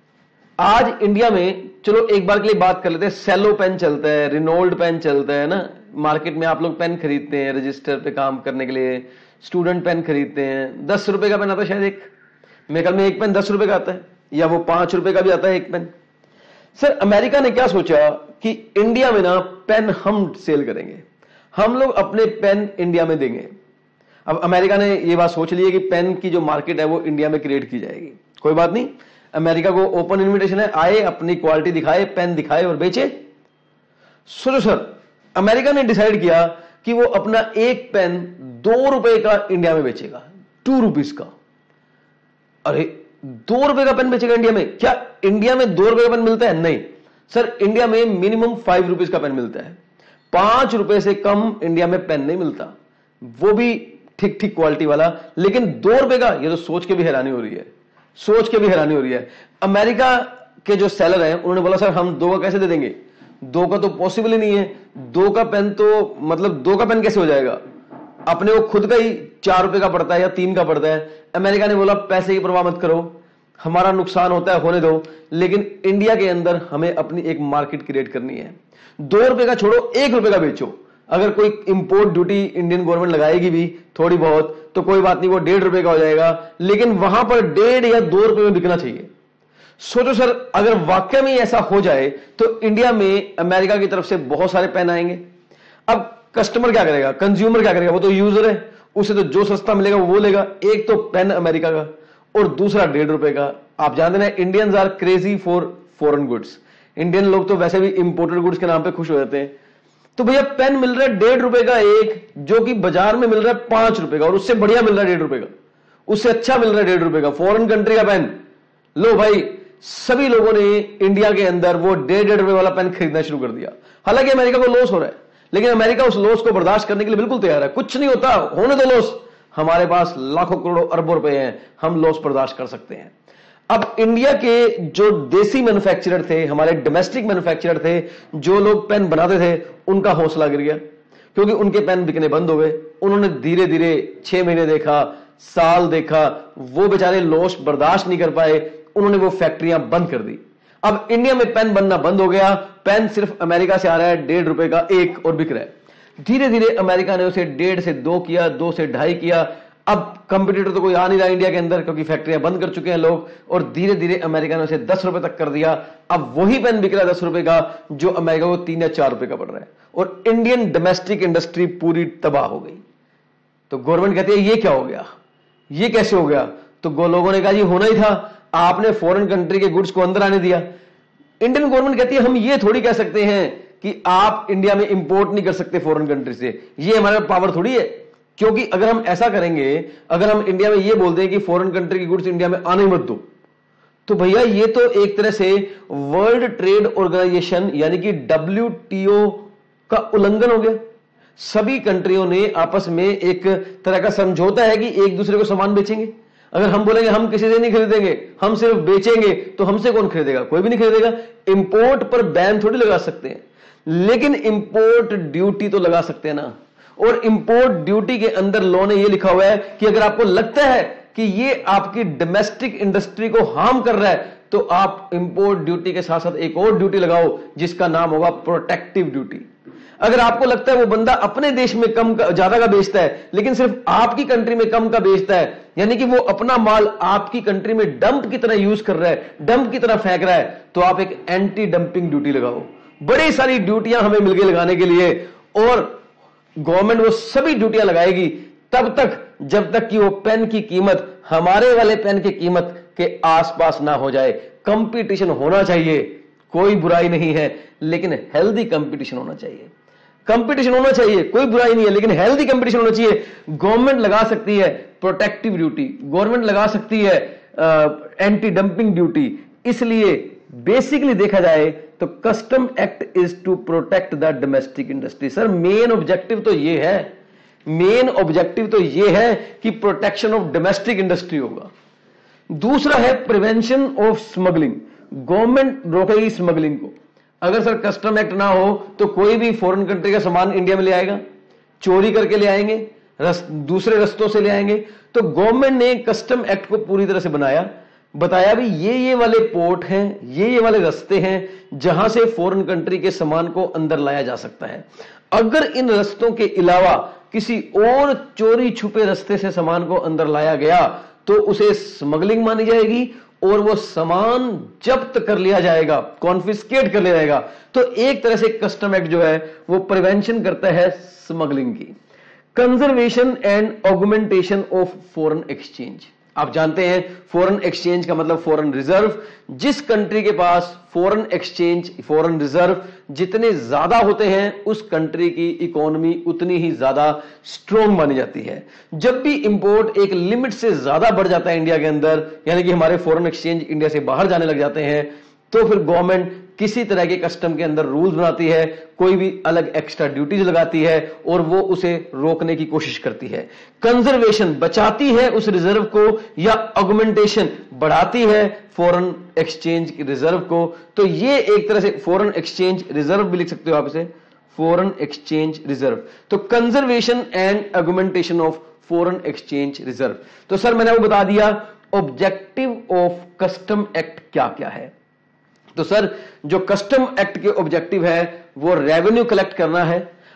आज इंडिया में चलो एक बार के लिए बात कर लेते हैं, सेलो पेन चलता है, रिनोल्ड पेन चलता है ना, मार्केट में आप लोग पेन खरीदते हैं रजिस्टर पे काम करने के लिए, स्टूडेंट पेन खरीदते हैं। 10 रुपए का पेन आता है शायद एक, मेरे ख्याल में एक पेन 10 रुपए का आता है, या वो 5 रुपए का भी आता है एक पेन। सर अमेरिका ने क्या सोचा कि इंडिया में ना पेन हम सेल करेंगे, हम लोग अपने पेन इंडिया में देंगे। अब अमेरिका ने यह बात सोच ली है कि पेन की जो मार्केट है वो इंडिया में क्रिएट की जाएगी। कोई बात नहीं, अमेरिका को ओपन इनविटेशन है, आए अपनी क्वालिटी दिखाए, पेन दिखाए और बेचे। सोचो सर, अमेरिका ने डिसाइड किया कि वो अपना एक पेन 2 रुपए का इंडिया में बेचेगा, 2 रुपीज का। अरे 2 रुपए का पेन बेचेगा इंडिया में? क्या इंडिया में 2 रुपए का पेन मिलता है? नहीं सर, इंडिया में मिनिमम 5 रुपीज का पेन मिलता है, 5 रुपए से कम इंडिया में पेन नहीं मिलता, वो भी ठीक ठीक क्वालिटी वाला। लेकिन 2 रुपए का, ये तो सोच के भी हैरानी हो रही है, सोच के भी हैरानी हो रही है। अमेरिका के जो सेलर हैं उन्होंने बोला सर हम 2 का कैसे दे देंगे, 2 का तो पॉसिबल ही नहीं है, 2 का पेन तो मतलब 2 का पेन कैसे हो जाएगा, अपने को खुद का ही 4 रुपए का पड़ता है या 3 का पड़ता है। अमेरिका ने बोला पैसे की परवाह मत करो, हमारा नुकसान होता है होने दो, लेकिन इंडिया के अंदर हमें अपनी एक मार्केट क्रिएट करनी है। 2 रुपए का छोड़ो, 1 रुपए का बेचो, अगर कोई इंपोर्ट ड्यूटी इंडियन गवर्नमेंट लगाएगी भी थोड़ी बहुत तो कोई बात नहीं, वो 1.5 रुपए का हो जाएगा, लेकिन वहां पर 1.5 या 2 रुपए में बिकना चाहिए। सोचो सर, अगर वाकई में ऐसा हो जाए तो इंडिया में अमेरिका की तरफ से बहुत सारे पेन आएंगे। अब कस्टमर क्या करेगा, कंज्यूमर क्या करेगा, वो तो यूजर है, उसे तो जो सस्ता मिलेगा वो लेगा। एक तो पेन अमेरिका का और दूसरा 1.5 रुपए का। आप जानते हैं Indians are crazy for foreign goods. Indian लोग तो वैसे भी इंपोर्टेड गुड्स के नाम पे खुश हो जाते हैं। तो भैया पेन मिल रहा है 1.5 रुपए का एक, जो कि बाजार में मिल रहा है 5 रुपए का, और उससे बढ़िया मिल रहा है 1.5 रुपए का, उससे अच्छा मिल रहा है 1.5 रुपए का फॉरेन कंट्री का पेन। लो भाई, सभी लोगों ने इंडिया के अंदर वो 1.5 रुपए वाला पेन खरीदना शुरू कर दिया। हालांकि अमेरिका को लॉस हो रहा है, लेकिन अमेरिका उस लॉस को बर्दाश्त करने के लिए बिल्कुल तैयार है। कुछ नहीं होता, होने दो लॉस, हमारे पास लाखों करोड़ों अरबों रुपए हैं, हम लॉस बर्दाश्त कर सकते हैं। अब इंडिया के जो देसी मैन्युफैक्चरर थे, हमारे डोमेस्टिक मैन्युफैक्चरर थे, जो लोग पेन बनाते थे, उनका हौसला गिर गया, क्योंकि उनके पेन बिकने बंद हो गए। उन्होंने धीरे धीरे 6 महीने देखा, साल देखा, वो बेचारे लॉस बर्दाश्त नहीं कर पाए, उन्होंने वो फैक्ट्रियां बंद कर दी। अब इंडिया में पेन बनना बंद हो गया। पेन सिर्फ अमेरिका से आ रहा है 1.5 रुपए का एक और बिक रहा है। धीरे धीरे अमेरिका ने उसे 1.5 से 2 किया, 2 से 2.5 किया। अब कंपटीटर तो कोई आ नहीं रहा इंडिया के अंदर, क्योंकि फैक्ट्रियां बंद कर चुके हैं लोग, और धीरे धीरे अमेरिका ने उसे 10 रुपए तक कर दिया। अब वही पेन बिक रहा है 10 रुपए का, जो अमेरिका को 3 या 4 रुपए का पड़ रहा है, और इंडियन डोमेस्टिक इंडस्ट्री पूरी तबाह हो गई। तो गवर्नमेंट कहती है ये क्या हो गया, ये कैसे हो गया? तो लोगों ने कहा जी होना ही था, आपने फॉरेन कंट्री के गुड्स को अंदर आने दिया। इंडियन गवर्नमेंट कहती है हम ये थोड़ी कह सकते हैं कि आप इंडिया में इंपोर्ट नहीं कर सकते फॉरेन कंट्री से, ये हमारे पावर थोड़ी है। क्योंकि अगर हम ऐसा करेंगे, अगर हम इंडिया में ये बोलते हैं कि फॉरेन कंट्री की गुड्स इंडिया में आने मत दो, तो भैया ये तो एक तरह से वर्ल्ड ट्रेड ऑर्गेनाइजेशन यानी कि WTO का उल्लंघन हो गया। सभी कंट्रियों ने आपस में एक तरह का समझौता है कि एक दूसरे को सामान बेचेंगे। अगर हम बोलेंगे हम किसी से नहीं खरीदेंगे, हम सिर्फ बेचेंगे, तो हमसे कौन खरीदेगा? कोई भी नहीं खरीदेगा। इंपोर्ट पर बैन थोड़ी लगा सकते हैं, लेकिन इंपोर्ट ड्यूटी तो लगा सकते हैं ना। और इंपोर्ट ड्यूटी के अंदर लॉ ने यह लिखा हुआ है कि अगर आपको लगता है कि ये आपकी डोमेस्टिक इंडस्ट्री को हार्म कर रहा है, तो आप इंपोर्ट ड्यूटी के साथ साथ एक और ड्यूटी लगाओ जिसका नाम होगा प्रोटेक्टिव ड्यूटी। अगर आपको लगता है वो बंदा अपने देश में कम ज्यादा का बेचता है, लेकिन सिर्फ आपकी कंट्री में कम का बेचता है, यानी कि वो अपना माल आपकी कंट्री में डंप की तरह यूज कर रहा है, डंप की तरह फेंक रहा है, तो आप एक एंटी डंपिंग ड्यूटी लगाओ। बड़ी सारी ड्यूटियां हमें मिल गई लगाने के लिए, और गवर्नमेंट वो सभी ड्यूटियां लगाएगी तब तक जब तक कि वो पेन की कीमत हमारे वाले पेन की कीमत के आसपास ना हो जाए। कंपटीशन होना चाहिए, कोई बुराई नहीं है, लेकिन हेल्दी कंपटीशन होना चाहिए। कंपटीशन होना चाहिए, कोई बुराई नहीं है, लेकिन हेल्दी कंपटीशन होना चाहिए। गवर्नमेंट लगा सकती है प्रोटेक्टिव ड्यूटी, गवर्नमेंट लगा सकती है एंटी डंपिंग ड्यूटी। इसलिए बेसिकली देखा जाए तो custom act is to protect the domestic industry. Sir main objective तो ये है, मेन ऑब्जेक्टिव तो ये है कि प्रोटेक्शन ऑफ डोमेस्टिक इंडस्ट्री होगा। दूसरा है प्रिवेंशन ऑफ स्मगलिंग। गवर्नमेंट रोकेगी स्मगलिंग को। अगर सर कस्टम एक्ट ना हो तो कोई भी फॉरेन कंट्री का सामान इंडिया में ले आएगा, चोरी करके ले आएंगे, दूसरे रस्तों से ले आएंगे। तो गवर्नमेंट ने कस्टम एक्ट को पूरी तरह से बनाया, बताया भी ये वाले पोर्ट हैं, ये वाले रास्ते हैं जहां से फॉरेन कंट्री के सामान को अंदर लाया जा सकता है। अगर इन रास्तों के अलावा किसी और चोरी छुपे रास्ते से सामान को अंदर लाया गया तो उसे स्मगलिंग मानी जाएगी और वो सामान जब्त कर लिया जाएगा, कॉन्फिस्केट कर लिया जाएगा। तो एक तरह से कस्टम एक्ट जो है वो प्रिवेंशन करता है स्मगलिंग की। Conservation and augmentation of foreign exchange. आप जानते हैं फॉरेन एक्सचेंज का मतलब फॉरेन रिजर्व। जिस कंट्री के पास फॉरेन एक्सचेंज, फॉरेन रिजर्व जितने ज्यादा होते हैं, उस कंट्री की इकोनॉमी उतनी ही ज्यादा स्ट्रॉन्ग मानी जाती है। जब भी इंपोर्ट एक लिमिट से ज्यादा बढ़ जाता है इंडिया के अंदर, यानी कि हमारे फॉरेन एक्सचेंज इंडिया से बाहर जाने लग जाते हैं, तो फिर गवर्नमेंट किसी तरह के कस्टम के अंदर रूल्स बनाती है, कोई भी अलग एक्स्ट्रा ड्यूटीज लगाती है और वो उसे रोकने की कोशिश करती है। कंजर्वेशन बचाती है उस रिजर्व को, या ऑगमेंटेशन बढ़ाती है फॉरेन एक्सचेंज की रिजर्व को। तो ये एक तरह से फॉरेन एक्सचेंज रिजर्व भी लिख सकते हो आप इसे, फॉरेन एक्सचेंज रिजर्व। तो conservation and augmentation of foreign exchange reserve. तो सर मैंने वो बता दिया ऑब्जेक्टिव ऑफ कस्टम एक्ट क्या क्या है। तो सर जो कस्टम एक्ट के ऑब्जेक्टिव है वो रेवेन्यू कलेक्ट करना है।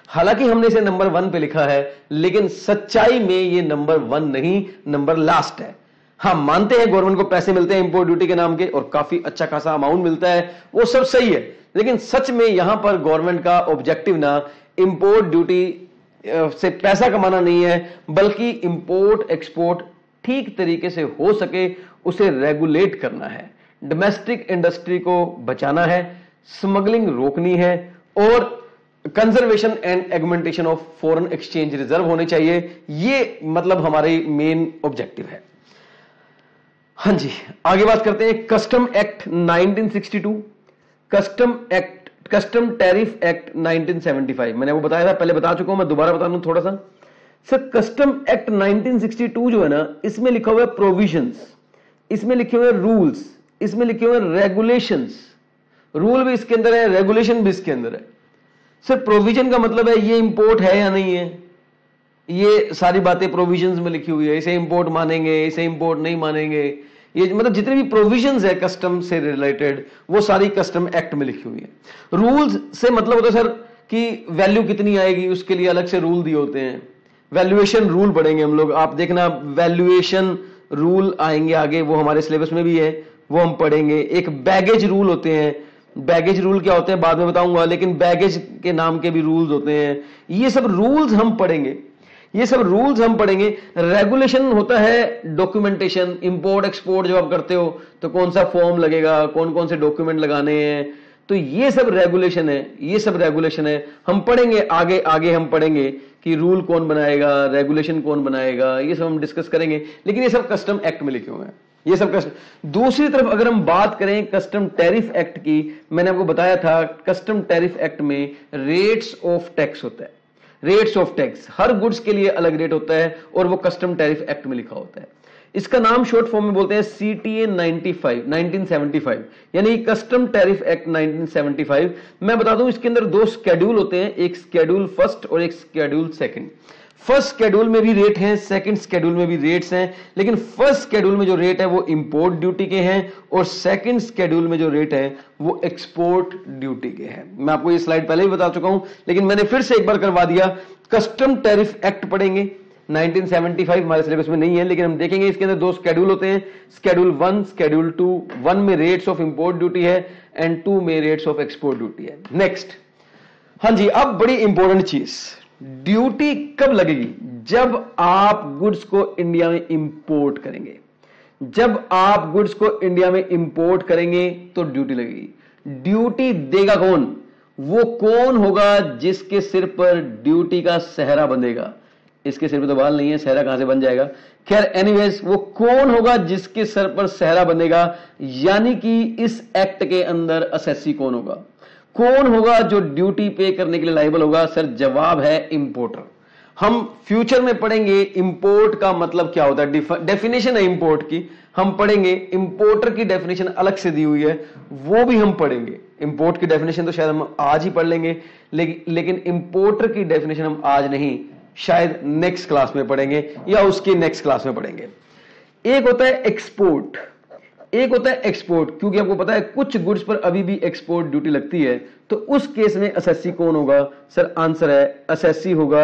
हालांकि हमने इसे नंबर 1 पे लिखा है, लेकिन सच्चाई में ये नंबर 1 नहीं, नंबर लास्ट है। हाँ, मानते हैं गवर्नमेंट को पैसे मिलते हैं इंपोर्ट ड्यूटी के नाम के और काफी अच्छा खासा अमाउंट मिलता है, वो सब सही है, लेकिन सच में यहां पर गवर्नमेंट का ऑब्जेक्टिव ना इंपोर्ट ड्यूटी से पैसा कमाना नहीं है, बल्कि इंपोर्ट एक्सपोर्ट ठीक तरीके से हो सके उसे रेगुलेट करना है, डोमेस्टिक इंडस्ट्री को बचाना है, स्मगलिंग रोकनी है और conservation and augmentation of foreign exchange reserve होने चाहिए। ये मतलब हमारे मेन ऑब्जेक्टिव है। हां जी, आगे बात करते हैं custom act 1962, custom tariff act 1975। मैंने वो बताया था, पहले बता चुका हूं, मैं दोबारा बता दूं थोड़ा सा। सर, कस्टम एक्ट 1962 जो है ना, इसमें लिखा हुआ है प्रोविजंस, इसमें लिखे हुए रूल्स, इसमें लिखे हुए रेगुलेशंस। रूल भी इसके अंदर है, रेगुलेशन भी इसके अंदर है। सर, प्रोविजन का मतलब है ये इंपोर्ट है या नहीं है, ये सारी बातें प्रोविजंस में लिखी हुई है। इसे इंपोर्ट मानेंगे, इसे इंपोर्ट नहीं मानेंगे, ये मतलब जितने भी प्रोविजंस है कस्टम से रिलेटेड, वो सारी कस्टम एक्ट में लिखी हुई है। रूल्स से मतलब होता है सर कि वैल्यू कितनी आएगी, उसके लिए अलग से रूल दिए होते हैं। वैल्यूएशन रूल पढ़ेंगे हम लोग, आप देखना वैल्यूएशन रूल आएंगे आगे, वो हमारे सिलेबस में भी है, वो हम पढ़ेंगे। एक बैगेज रूल होते हैं, बैगेज रूल क्या होते हैं बाद में बताऊंगा, लेकिन बैगेज के नाम के भी रूल्स होते हैं। ये सब रूल्स हम पढ़ेंगे, ये सब रूल्स हम पढ़ेंगे। रेगुलेशन होता है डॉक्यूमेंटेशन, इंपोर्ट एक्सपोर्ट जब आप करते हो तो कौन सा फॉर्म लगेगा, कौन कौन से डॉक्यूमेंट लगाने हैं, तो ये सब रेगुलेशन है, ये सब रेगुलेशन है। हम पढ़ेंगे आगे, आगे हम पढ़ेंगे कि रूल कौन बनाएगा, रेगुलेशन कौन बनाएगा, ये सब हम डिस्कस करेंगे, लेकिन ये सब कस्टम एक्ट में लिखे हुए हैं, ये सब कस्टम। दूसरी तरफ अगर हम बात करें कस्टम टैरिफ एक्ट की, मैंने आपको बताया था कस्टम टैरिफ एक्ट में रेट्स ऑफ टैक्स होता है, रेट्स ऑफ टैक्स, हर गुड्स के लिए अलग रेट होता है और वो कस्टम टैरिफ एक्ट में लिखा होता है। इसका नाम शॉर्ट फॉर्म में बोलते हैं CTA 1975, यानी कस्टम टैरिफ एक्ट 1975। मैं बता दूं इसके अंदर 2 स्केड्यूल होते हैं, एक स्केड्यूल फर्स्ट और एक स्केड्यूल सेकंड। फर्स्ट स्केड्यूल में भी रेट हैं, सेकंड स्केड्यूल में भी रेट्स हैं, लेकिन फर्स्ट स्केड्यूल में जो रेट है वो इंपोर्ट ड्यूटी के हैं और सेकंड स्केड्यूल में जो रेट है वो एक्सपोर्ट ड्यूटी के हैं। मैं आपको ये स्लाइड पहले ही बता चुका हूं, लेकिन मैंने फिर से एक बार करवा दिया। कस्टम टैरिफ एक्ट पढ़ेंगे 1975, हमारे सिलेबस में नहीं है, लेकिन हम देखेंगे इसके अंदर 2 स्केड्यूल होते हैं, स्केड्यूल 1, स्केड्यूल 2। 1 में रेट्स ऑफ इंपोर्ट ड्यूटी है एंड 2 में रेट्स ऑफ एक्सपोर्ट ड्यूटी है। नेक्स्ट, हां जी, अब बड़ी इंपॉर्टेंट चीज, ड्यूटी कब लगेगी? जब आप गुड्स को इंडिया में इंपोर्ट करेंगे, जब आप गुड्स को इंडिया में इंपोर्ट करेंगे तो ड्यूटी लगेगी। ड्यूटी देगा कौन? वो कौन होगा जिसके सिर पर ड्यूटी का सेहरा बंधेगा। इसके सिर पे तो बाल नहीं है, सेहरा कहां से बन जाएगा। खैर एनीवेज, वो कौन होगा जिसके सर पर सेहरा बनेगा, यानी कि इस एक्ट के अंदर असेसी कौन होगा, कौन होगा जो ड्यूटी पे करने के लिए लायबल होगा? सर, जवाब है इंपोर्टर। हम फ्यूचर में पढ़ेंगे इंपोर्ट का मतलब क्या होता है, डेफिनेशन है इंपोर्ट की, हम पढ़ेंगे। इंपोर्टर की डेफिनेशन अलग से दी हुई है, वो भी हम पढ़ेंगे। इंपोर्ट की डेफिनेशन तो शायद हम आज ही पढ़ लेंगे, लेकिन इंपोर्टर की डेफिनेशन हम आज नहीं, शायद नेक्स्ट क्लास में पढ़ेंगे या उसकी नेक्स्ट क्लास में पढ़ेंगे। एक होता है एक्सपोर्ट, एक होता है एक्सपोर्ट, क्योंकि आपको पता है कुछ गुड्स पर अभी भी एक्सपोर्ट ड्यूटी लगती है, तो उस केस में असेसी कौन होगा? सर, आंसर है असेसी होगा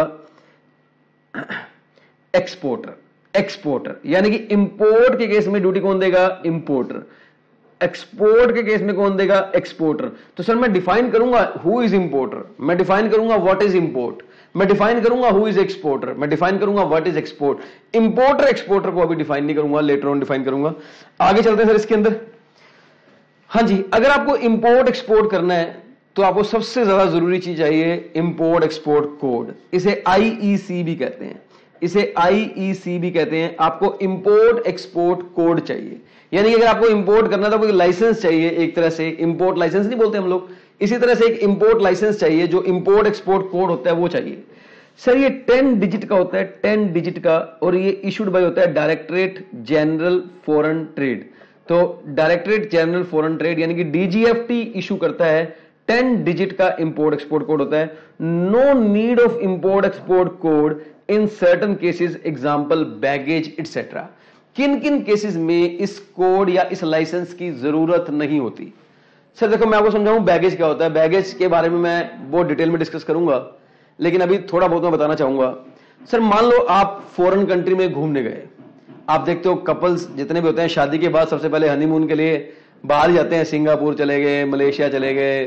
एक्सपोर्टर। एक्सपोर्टर यानी कि इंपोर्ट के केस में ड्यूटी कौन देगा? इंपोर्टर। एक्सपोर्ट के केस में कौन देगा? एक्सपोर्टर। तो सर, मैं डिफाइन करूंगा हु इज इंपोर्टर, मैं डिफाइन करूंगा व्हाट इज इंपोर्ट, मैं डिफाइन करूंगा हु इज एक्सपोर्टर, मैं डिफाइन करूंगा what is export. Importer exporter को अभी डिफाइन नहीं करूंगा, लेटर ऑन डिफाइन करूंगा। आगे चलते हैं सर इसके अंदर। हां जी, अगर आपको इंपोर्ट एक्सपोर्ट करना है तो आपको सबसे ज्यादा जरूरी चीज चाहिए इंपोर्ट एक्सपोर्ट कोड। इसे IEC भी कहते हैं, इसे IEC भी कहते हैं। आपको इंपोर्ट एक्सपोर्ट कोड चाहिए, यानी कि अगर आपको इंपोर्ट करना है तो कोई लाइसेंस चाहिए, एक तरह से इंपोर्ट लाइसेंस नहीं बोलते हम लोग, इसी तरह से एक इंपोर्ट लाइसेंस चाहिए, जो इंपोर्ट एक्सपोर्ट कोड होता है वो चाहिए। सर, ये 10 डिजिट का होता है, 10 डिजिट का, और ये इशूड बाय होता है डायरेक्टरेट जनरल फॉरेन ट्रेड। तो डायरेक्टरेट जनरल फॉरेन ट्रेड यानी कि DGFT इशू करता है, 10 डिजिट का इंपोर्ट एक्सपोर्ट कोड होता है। No need of import export code in certain cases, example baggage etcetera. किन किन केसेस में इस कोड या इस लाइसेंस की जरूरत नहीं होती? सर देखो, मैं आपको समझाऊं बैगेज क्या होता है। बैगेज के बारे में मैं बहुत डिटेल में डिस्कस करूंगा, लेकिन अभी थोड़ा बहुत मैं बताना चाहूंगा। सर मान लो आप फॉरेन कंट्री में घूमने गए, आप देखते हो कपल्स जितने भी होते हैं शादी के बाद सबसे पहले हनीमून के लिए बाहर जाते हैं, सिंगापुर चले गए, मलेशिया चले गए,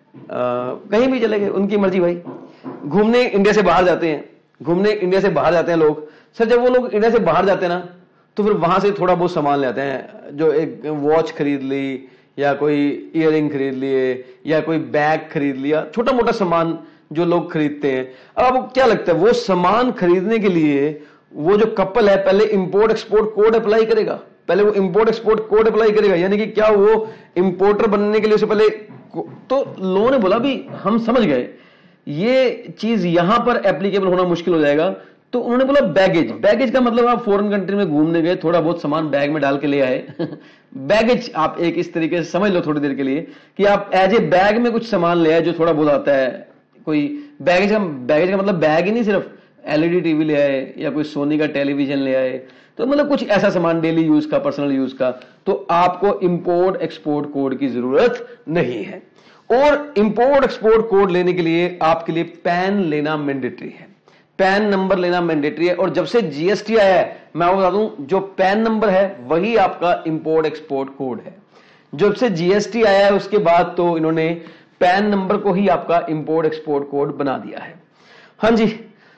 कहीं भी चले गए, उनकी मर्जी भाई। घूमने इंडिया से बाहर जाते हैं, घूमने इंडिया से बाहर जाते हैं लोग। सर जब वो लोग इंडिया से बाहर जाते हैं ना, तो फिर वहां से थोड़ा बहुत सामान ले आते हैं, जो एक वॉच खरीद ली या कोई ईयरिंग खरीद लिए या कोई बैग खरीद लिया, छोटा मोटा सामान जो लोग खरीदते हैं। अब आपको क्या लगता है वो सामान खरीदने के लिए वो जो कपल है पहले इंपोर्ट एक्सपोर्ट कोड अप्लाई करेगा? पहले वो इंपोर्ट एक्सपोर्ट कोड अप्लाई करेगा, यानी कि क्या वो इंपोर्टर बनने के लिए उससे पहले? तो लोगों ने बोला भी हम समझ गए ये चीज यहां पर एप्लीकेबल होना मुश्किल हो जाएगा, तो उन्होंने बोला बैगेज। बैगेज का मतलब आप फॉरेन कंट्री में घूमने गए, थोड़ा बहुत सामान बैग में डाल के ले आए बैगेज आप एक इस तरीके से समझ लो थोड़ी देर के लिए कि आप एज ए बैग में कुछ सामान ले आए जो थोड़ा बहुत आता है। कोई बैगेज का मतलब बैग ही नहीं, सिर्फ एलईडी टीवी ले आए या कोई सोनी का टेलीविजन ले आए, तो मतलब कुछ ऐसा सामान डेली यूज का, पर्सनल यूज का, तो आपको इंपोर्ट एक्सपोर्ट कोड की जरूरत नहीं है। और इंपोर्ट एक्सपोर्ट कोड लेने के लिए आपके लिए पैन लेना मैंडेटरी है, पैन नंबर लेना मैंडेटरी है। और जब से जीएसटी आया है, मैं आपको बता दूं, जो पैन नंबर है वही आपका इंपोर्ट एक्सपोर्ट कोड है। जब से जीएसटी आया है उसके बाद तो इन्होंने पैन नंबर को ही आपका इंपोर्ट एक्सपोर्ट कोड बना दिया है। हाँ जी,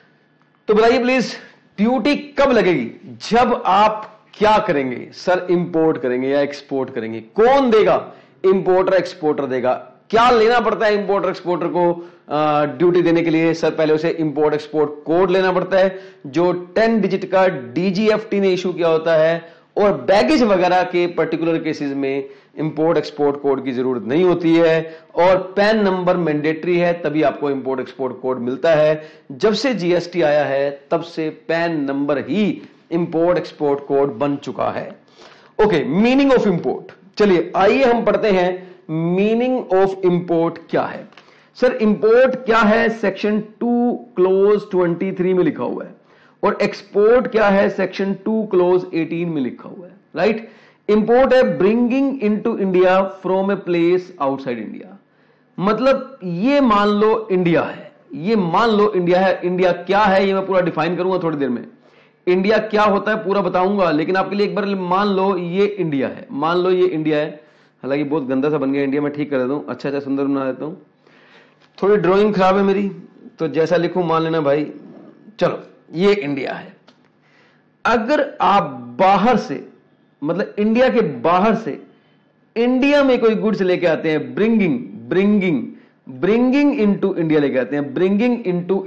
तो बताइए प्लीज ड्यूटी कब लगेगी? जब आप क्या करेंगे सर, इंपोर्ट करेंगे या एक्सपोर्ट करेंगे? कौन देगा? इंपोर्टर एक्सपोर्टर देगा। क्या लेना पड़ता है इंपोर्टर एक्सपोर्टर को ड्यूटी देने के लिए? सर पहले उसे इंपोर्ट एक्सपोर्ट कोड लेना पड़ता है जो 10 डिजिट का डीजीएफटी ने इशू किया होता है, और बैगेज वगैरह के पर्टिकुलर केसेस में इंपोर्ट एक्सपोर्ट कोड की जरूरत नहीं होती है, और पैन नंबर मैंडेटरी है, तभी आपको इंपोर्ट एक्सपोर्ट कोड मिलता है। जब से जीएसटी आया है तब से पैन नंबर ही इंपोर्ट एक्सपोर्ट कोड बन चुका है। Okay, meaning of import. चलिए आइए हम पढ़ते हैं मीनिंग ऑफ इंपोर्ट क्या है। सर इंपोर्ट क्या है? सेक्शन 2 क्लोज 23 में लिखा हुआ है, और एक्सपोर्ट क्या है? सेक्शन 2 क्लोज 18 में लिखा हुआ है, राइट। इंपोर्ट है bringing into India from a place outside India. मतलब ये मान लो इंडिया है, ये मान लो इंडिया है। इंडिया क्या है ये मैं पूरा डिफाइन करूंगा थोड़ी देर में। इंडिया क्या होता है पूरा बताऊंगा, लेकिन आपके लिए एक बार मान लो ये इंडिया है, मान लो ये इंडिया है। हालांकि बहुत गंदा सा बन गया इंडिया, मैं ठीक कर देता हूं, अच्छा सुंदर बना देता हूं। थोड़ी ड्राइंग खराब है मेरी, तो जैसा लिखूं मान लेना भाई। चलो ये इंडिया है। अगर आप बाहर से, मतलब इंडिया के बाहर से इंडिया में कोई गुड्स लेके आते हैं, ब्रिंगिंग इनटू इंडिया लेके आते हैं, bringing into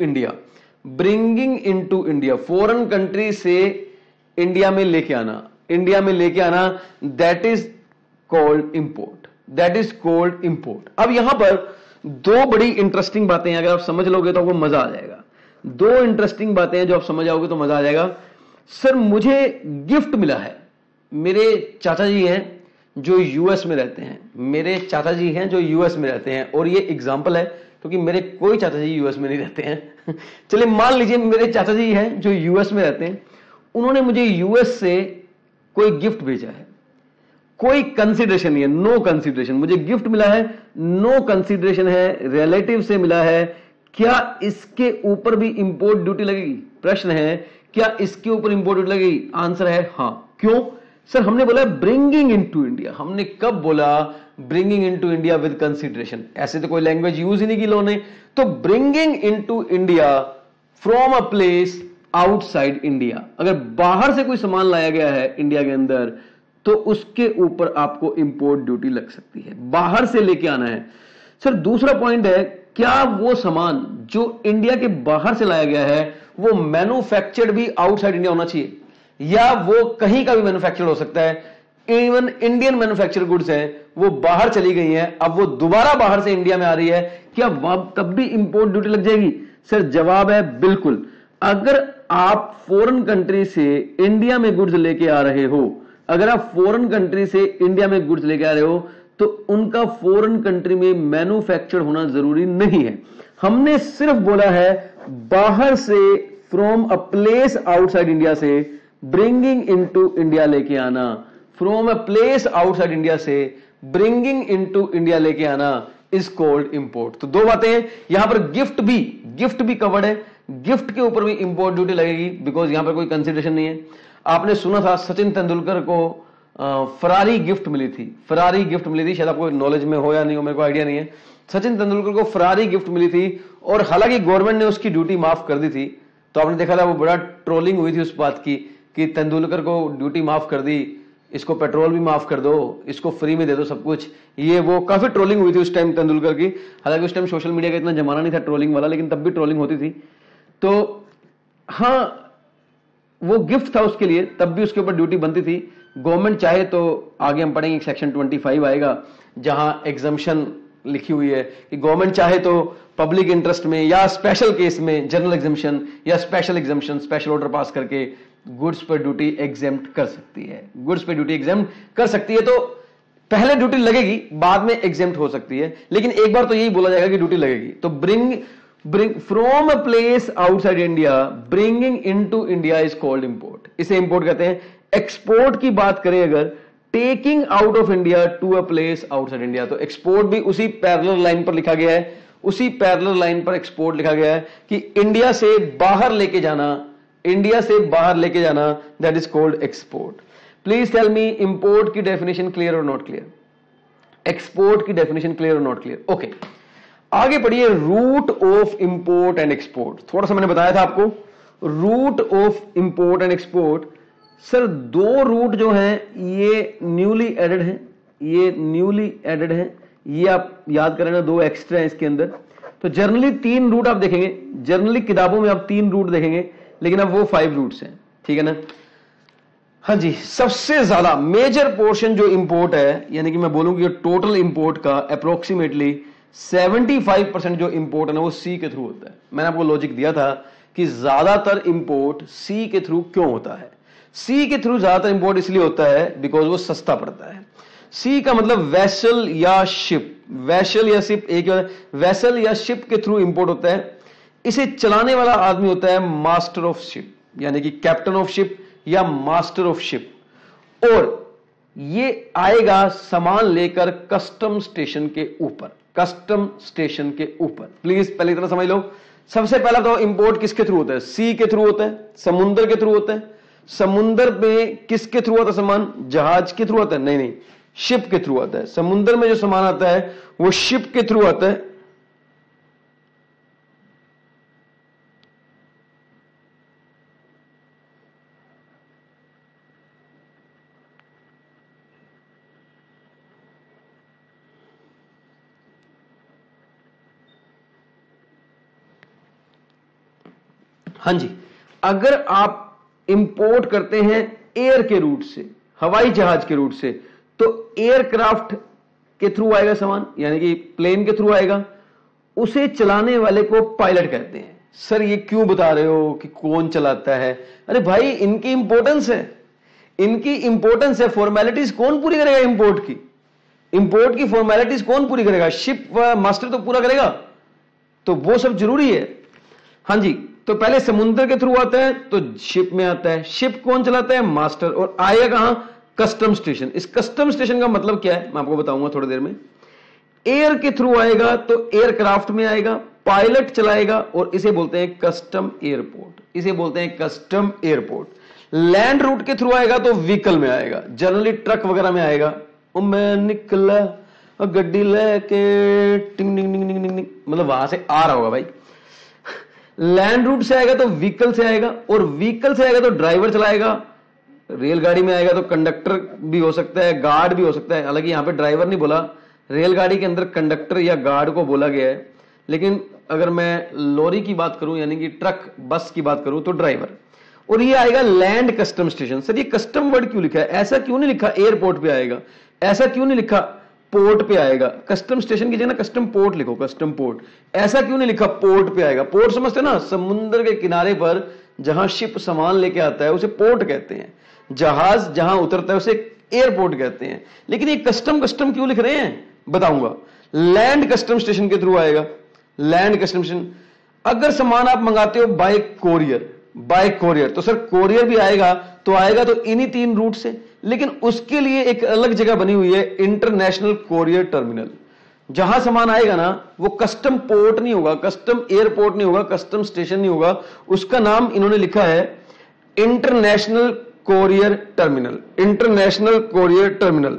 India, foreign country से इंडिया में लेके आना, दैट इज कॉल्ड इंपोर्ट। अब यहां पर दो बड़ी इंटरेस्टिंग बातें हैं, अगर आप समझ लोगे तो आपको मजा आ जाएगा। दो इंटरेस्टिंग बातें हैं जो आप समझ आओगे तो मजा आ जाएगा। सर मुझे गिफ्ट मिला है, मेरे चाचा जी हैं जो यूएस में रहते हैं, और ये एग्जांपल है क्योंकि मेरे कोई चाचा जी यूएस में नहीं रहते हैं चलिए मान लीजिए मेरे चाचा जी हैं जो यूएस में रहते हैं, उन्होंने मुझे यूएस से कोई गिफ्ट भेजा है, कोई कंसीडरेशन नहीं है, नो कंसीडरेशन, मुझे गिफ्ट मिला है, नो कंसीडरेशन है, रिलेटिव से मिला है। क्या इसके ऊपर भी इंपोर्ट ड्यूटी लगेगी? प्रश्न है क्या इसके ऊपर इंपोर्ट ड्यूटी लगेगी? आंसर है हां। क्यों? सर हमने बोला ब्रिंगिंग इनटू इंडिया। हमने कब बोला bringing into India with consideration? ऐसे तो कोई लैंग्वेज यूज ही नहीं की लोगों ने। तो bringing into India from a place outside India, अगर बाहर से कोई सामान लाया गया है इंडिया के अंदर तो उसके ऊपर आपको इंपोर्ट ड्यूटी लग सकती है, बाहर से लेके आना है। सर दूसरा पॉइंट है क्या वो सामान जो इंडिया के बाहर से लाया गया है वो मैन्युफैक्चर्ड भी आउटसाइड इंडिया होना चाहिए, या वो कहीं का भी मैन्युफैक्चर्ड हो सकता है? इवन इंडियन मैन्युफैक्चर गुड्स हैं वो बाहर चली गई हैं, अब वो दोबारा बाहर से इंडिया में आ रही है, क्या तब भी इंपोर्ट ड्यूटी लग जाएगी? सर जवाब है बिल्कुल। अगर आप फॉरेन कंट्री से इंडिया में गुड्स लेके आ रहे हो, अगर आप फॉरेन कंट्री से इंडिया में गुड्स लेके आ रहे हो तो उनका फॉरेन कंट्री में मैन्युफैक्चर होना जरूरी नहीं है। हमने सिर्फ बोला है बाहर से, from a place outside India से ब्रिंगिंग इनटू इंडिया लेके आना, from a place outside India से ब्रिंगिंग इनटू इंडिया लेके आना, इज कॉल्ड इंपोर्ट। तो दो बातें हैं, यहां पर गिफ्ट भी कवर्ड है, गिफ्ट के ऊपर भी इंपोर्ट ड्यूटी लगेगी बिकॉज यहां पर कोई कंसिडरेशन नहीं है। आपने सुना था सचिन तेंदुलकर को फरारी गिफ्ट मिली थी, शायद आपको नॉलेज में हो या नहीं हो, मेरे को आइडिया नहीं है। सचिन तेंदुलकर को फरारी गिफ्ट मिली थी और हालांकि गवर्नमेंट ने उसकी ड्यूटी माफ कर दी थी। तो आपने देखा था वो बड़ा ट्रोलिंग हुई थी उस बात की कि तेंदुलकर को ड्यूटी माफ कर दी, इसको पेट्रोल भी माफ कर दो, इसको फ्री में दे दो सब कुछ, ये वो काफी ट्रोलिंग हुई थी उस टाइम तेंदुलकर की। हालांकि उस टाइम सोशल मीडिया का इतना जमाना नहीं था ट्रोलिंग वाला, लेकिन तब भी ट्रोलिंग होती थी। तो हाँ, वो गिफ्ट था उसके लिए, तब भी उसके ऊपर ड्यूटी बनती थी। गवर्नमेंट चाहे तो आगे हम पढ़ेंगे सेक्शन 25 आएगा जहां एग्जम्पशन लिखी हुई है कि गवर्नमेंट चाहे तो पब्लिक इंटरेस्ट में या स्पेशल केस में जनरल एग्जम्पशन या special exemption, special order pass करके गुड्स पर ड्यूटी एग्जेम्प्ट कर सकती है। गुड्स पर ड्यूटी एग्जेम्प्ट कर सकती है, तो पहले ड्यूटी लगेगी, बाद में एग्जेम्प्ट हो सकती है, लेकिन एक बार तो यही बोला जाएगा कि ड्यूटी लगेगी। तो bring from a place outside India, bringing into India is called import. इसे इंपोर्ट कहते हैं। एक्सपोर्ट की बात करें अगर, taking out of India to a place outside India, तो एक्सपोर्ट भी उसी पैरेलल लाइन पर लिखा गया है, उसी पैरेलल लाइन पर एक्सपोर्ट लिखा गया है कि इंडिया से बाहर लेके जाना, that is called export. Please tell me, import की डेफिनेशन क्लियर और नॉट क्लियर? एक्सपोर्ट की डेफिनेशन क्लियर और नॉट क्लियर? ओके, आगे पढ़िए। Route of import and export, थोड़ा सा मैंने बताया था आपको, route of import and export. Sir दो रूट जो हैं ये न्यूली एडेड हैं, ये आप याद करें ना, दो एक्स्ट्रा हैं इसके अंदर। तो जनरली 3 रूट आप देखेंगे, जनरली किताबों में आप 3 रूट देखेंगे, लेकिन अब वो 5 रूट्स हैं, ठीक है ना? हाँ जी, सबसे ज्यादा मेजर पोर्शन जो इंपोर्ट है, यानी कि मैं बोलूंगी टोटल इंपोर्ट का अप्रोक्सीमेटली 75% जो इंपोर्ट है ना वो सी के थ्रू होता है। मैंने आपको लॉजिक दिया था कि ज्यादातर इंपोर्ट सी के थ्रू क्यों होता है। सी के थ्रू ज्यादातर इंपोर्ट इसलिए होता है बिकॉज वो सस्ता पड़ता है। सी का मतलब वेसल या शिप, एक वेसल या शिप के थ्रू इंपोर्ट होता है। इसे चलाने वाला आदमी होता है मास्टर ऑफ शिप, यानी कि कैप्टन ऑफ शिप या मास्टर ऑफ शिप, और ये आएगा सामान लेकर कस्टम स्टेशन के ऊपर, प्लीज पहले तरह समझ लो। सबसे पहला तो इंपोर्ट किसके थ्रू होता है? सी के थ्रू होता है, समुद्र के थ्रू होता है। समुद्र में किसके थ्रू आता है सामान? जहाज के थ्रू आता है? नहीं, शिप के थ्रू आता है। समुद्र में जो सामान आता है वो शिप के थ्रू आता है। हाँ जी, अगर आप इंपोर्ट करते हैं एयर के रूट से, हवाई जहाज के रूट से, तो एयरक्राफ्ट के थ्रू आएगा सामान, यानी कि प्लेन के थ्रू आएगा। उसे चलाने वाले को पायलट कहते हैं। सर ये क्यों बता रहे हो कि कौन चलाता है? अरे भाई इनकी इंपॉर्टेंस है, फॉर्मेलिटीज कौन पूरी करेगा? इंपोर्ट की फॉर्मेलिटीज कौन पूरी करेगा? शिप मास्टर तो पूरा करेगा, तो वो सब जरूरी है। हाँ जी, तो पहले समुद्र के थ्रू आता है तो शिप में आता है। शिप कौन चलाता है? मास्टर। और आएगा कहां? Custom station. इस कस्टम स्टेशन का मतलब क्या है मैं आपको बताऊंगा थोड़ी देर में। एयर के थ्रू आएगा तो एयरक्राफ्ट में आएगा, पायलट चलाएगा, और इसे बोलते हैं कस्टम एयरपोर्ट। लैंड रूट के थ्रू आएगा तो व्हीकल में आएगा, जनरली ट्रक वगैरह में आएगा। मैं निकला गड्डी लेके टिंग टिंग टिंग टिंग टिंग, मतलब वहां से आ रहा होगा भाई। लैंड रूट से आएगा तो व्हीकल से आएगा, और व्हीकल से आएगा तो ड्राइवर चलाएगा। रेलगाड़ी में आएगा तो कंडक्टर भी हो सकता है, गार्ड भी हो सकता है। हालांकि यहां पे ड्राइवर नहीं बोला, रेलगाड़ी के अंदर कंडक्टर या गार्ड को बोला गया है। लेकिन अगर मैं लॉरी की बात करूं, यानी कि ट्रक बस की बात करूं, तो ड्राइवर। और ये आएगा लैंड कस्टम स्टेशन। सर ये कस्टम वर्ड क्यों लिखा है? ऐसा क्यों नहीं लिखा एयरपोर्ट पे आएगा? ऐसा क्यों नहीं लिखा पोर्ट पे आएगा? कस्टम स्टेशन की जगह ना कस्टम पोर्ट लिखो, कस्टम पोर्ट। ऐसा क्यों नहीं लिखा पोर्ट पे आएगा? पोर्ट समझते ना, समुद्र के किनारे पर जहां शिप सामान लेके आता है उसे पोर्ट कहते हैं। जहाज जहां उतरता है उसे एयरपोर्ट कहते हैं। लेकिन ये कस्टम क्यों लिख रहे हैं बताऊंगा। लैंड कस्टम स्टेशन के थ्रू आएगा, लैंड कस्टम स्टेशन। अगर सामान आप मंगाते हो बाय कोरियर, तो सर कोरियर भी आएगा तो इन्हीं 3 रूट से। लेकिन उसके लिए एक अलग जगह बनी हुई है, इंटरनेशनल कोरियर टर्मिनल। जहां सामान आएगा ना वो कस्टम पोर्ट नहीं होगा, कस्टम एयरपोर्ट नहीं होगा, कस्टम स्टेशन नहीं होगा, उसका नाम इन्होंने लिखा है international courier terminal, international courier terminal.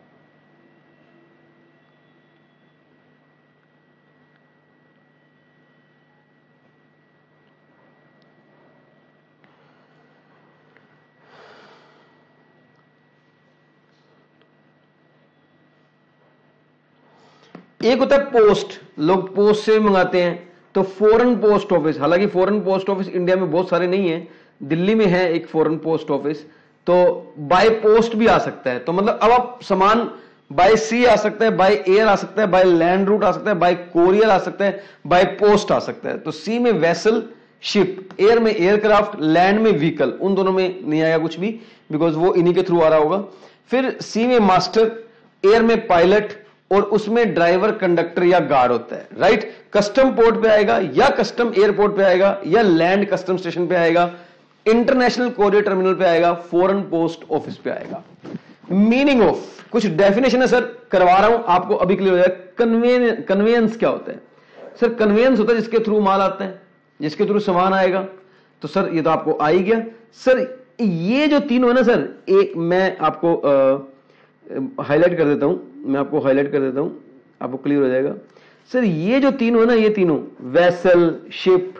एक होता है पोस्ट, लोग पोस्ट से मंगाते हैं, तो फॉरेन पोस्ट ऑफिस, हालांकि फॉरेन पोस्ट ऑफिस इंडिया में बहुत सारे नहीं है, दिल्ली में है एक फॉरेन पोस्ट ऑफिस, तो बाय पोस्ट भी आ सकता है। तो मतलब अब आप सामान बाय सी आ सकता है, बाय एयर आ सकता है, बाय लैंड रूट आ सकता है, बाय कोरियर आ सकता है, बाय पोस्ट आ सकता है। तो सी में वेसल शिप, एयर में एयरक्राफ्ट, लैंड में व्हीकल, उन दोनों में नहीं आएगा कुछ भी बिकॉज वो इन्हीं के थ्रू आ रहा होगा। फिर सी में मास्टर, एयर में पायलट, और उसमें ड्राइवर, कंडक्टर या गार्ड होता है, राइट। कस्टम पोर्ट पे आएगा या कस्टम एयरपोर्ट पे आएगा या लैंड कस्टम स्टेशन पे आएगा, इंटरनेशनल कोरियर टर्मिनल पे आएगा, फॉरेन पोस्ट ऑफिस पे आएगा। मीनिंग ऑफ कुछ डेफिनेशन है सर, करवा रहा हूं आपको, अभी क्लियर हो जाएगा। कन्वेयंस क्या होता है सर? कन्वेयंस होता है जिसके थ्रू माल आता है, जिसके थ्रू सामान आएगा। तो सर ये तो आपको आ ही गया। सर ये जो तीनों है ना सर, एक मैं आपको हाईलाइट कर देता हूं, मैं आपको हाईलाइट कर देता हूं, आपको क्लियर हो जाएगा। सर ये जो तीनों है ना, ये तीनों vessel, ship,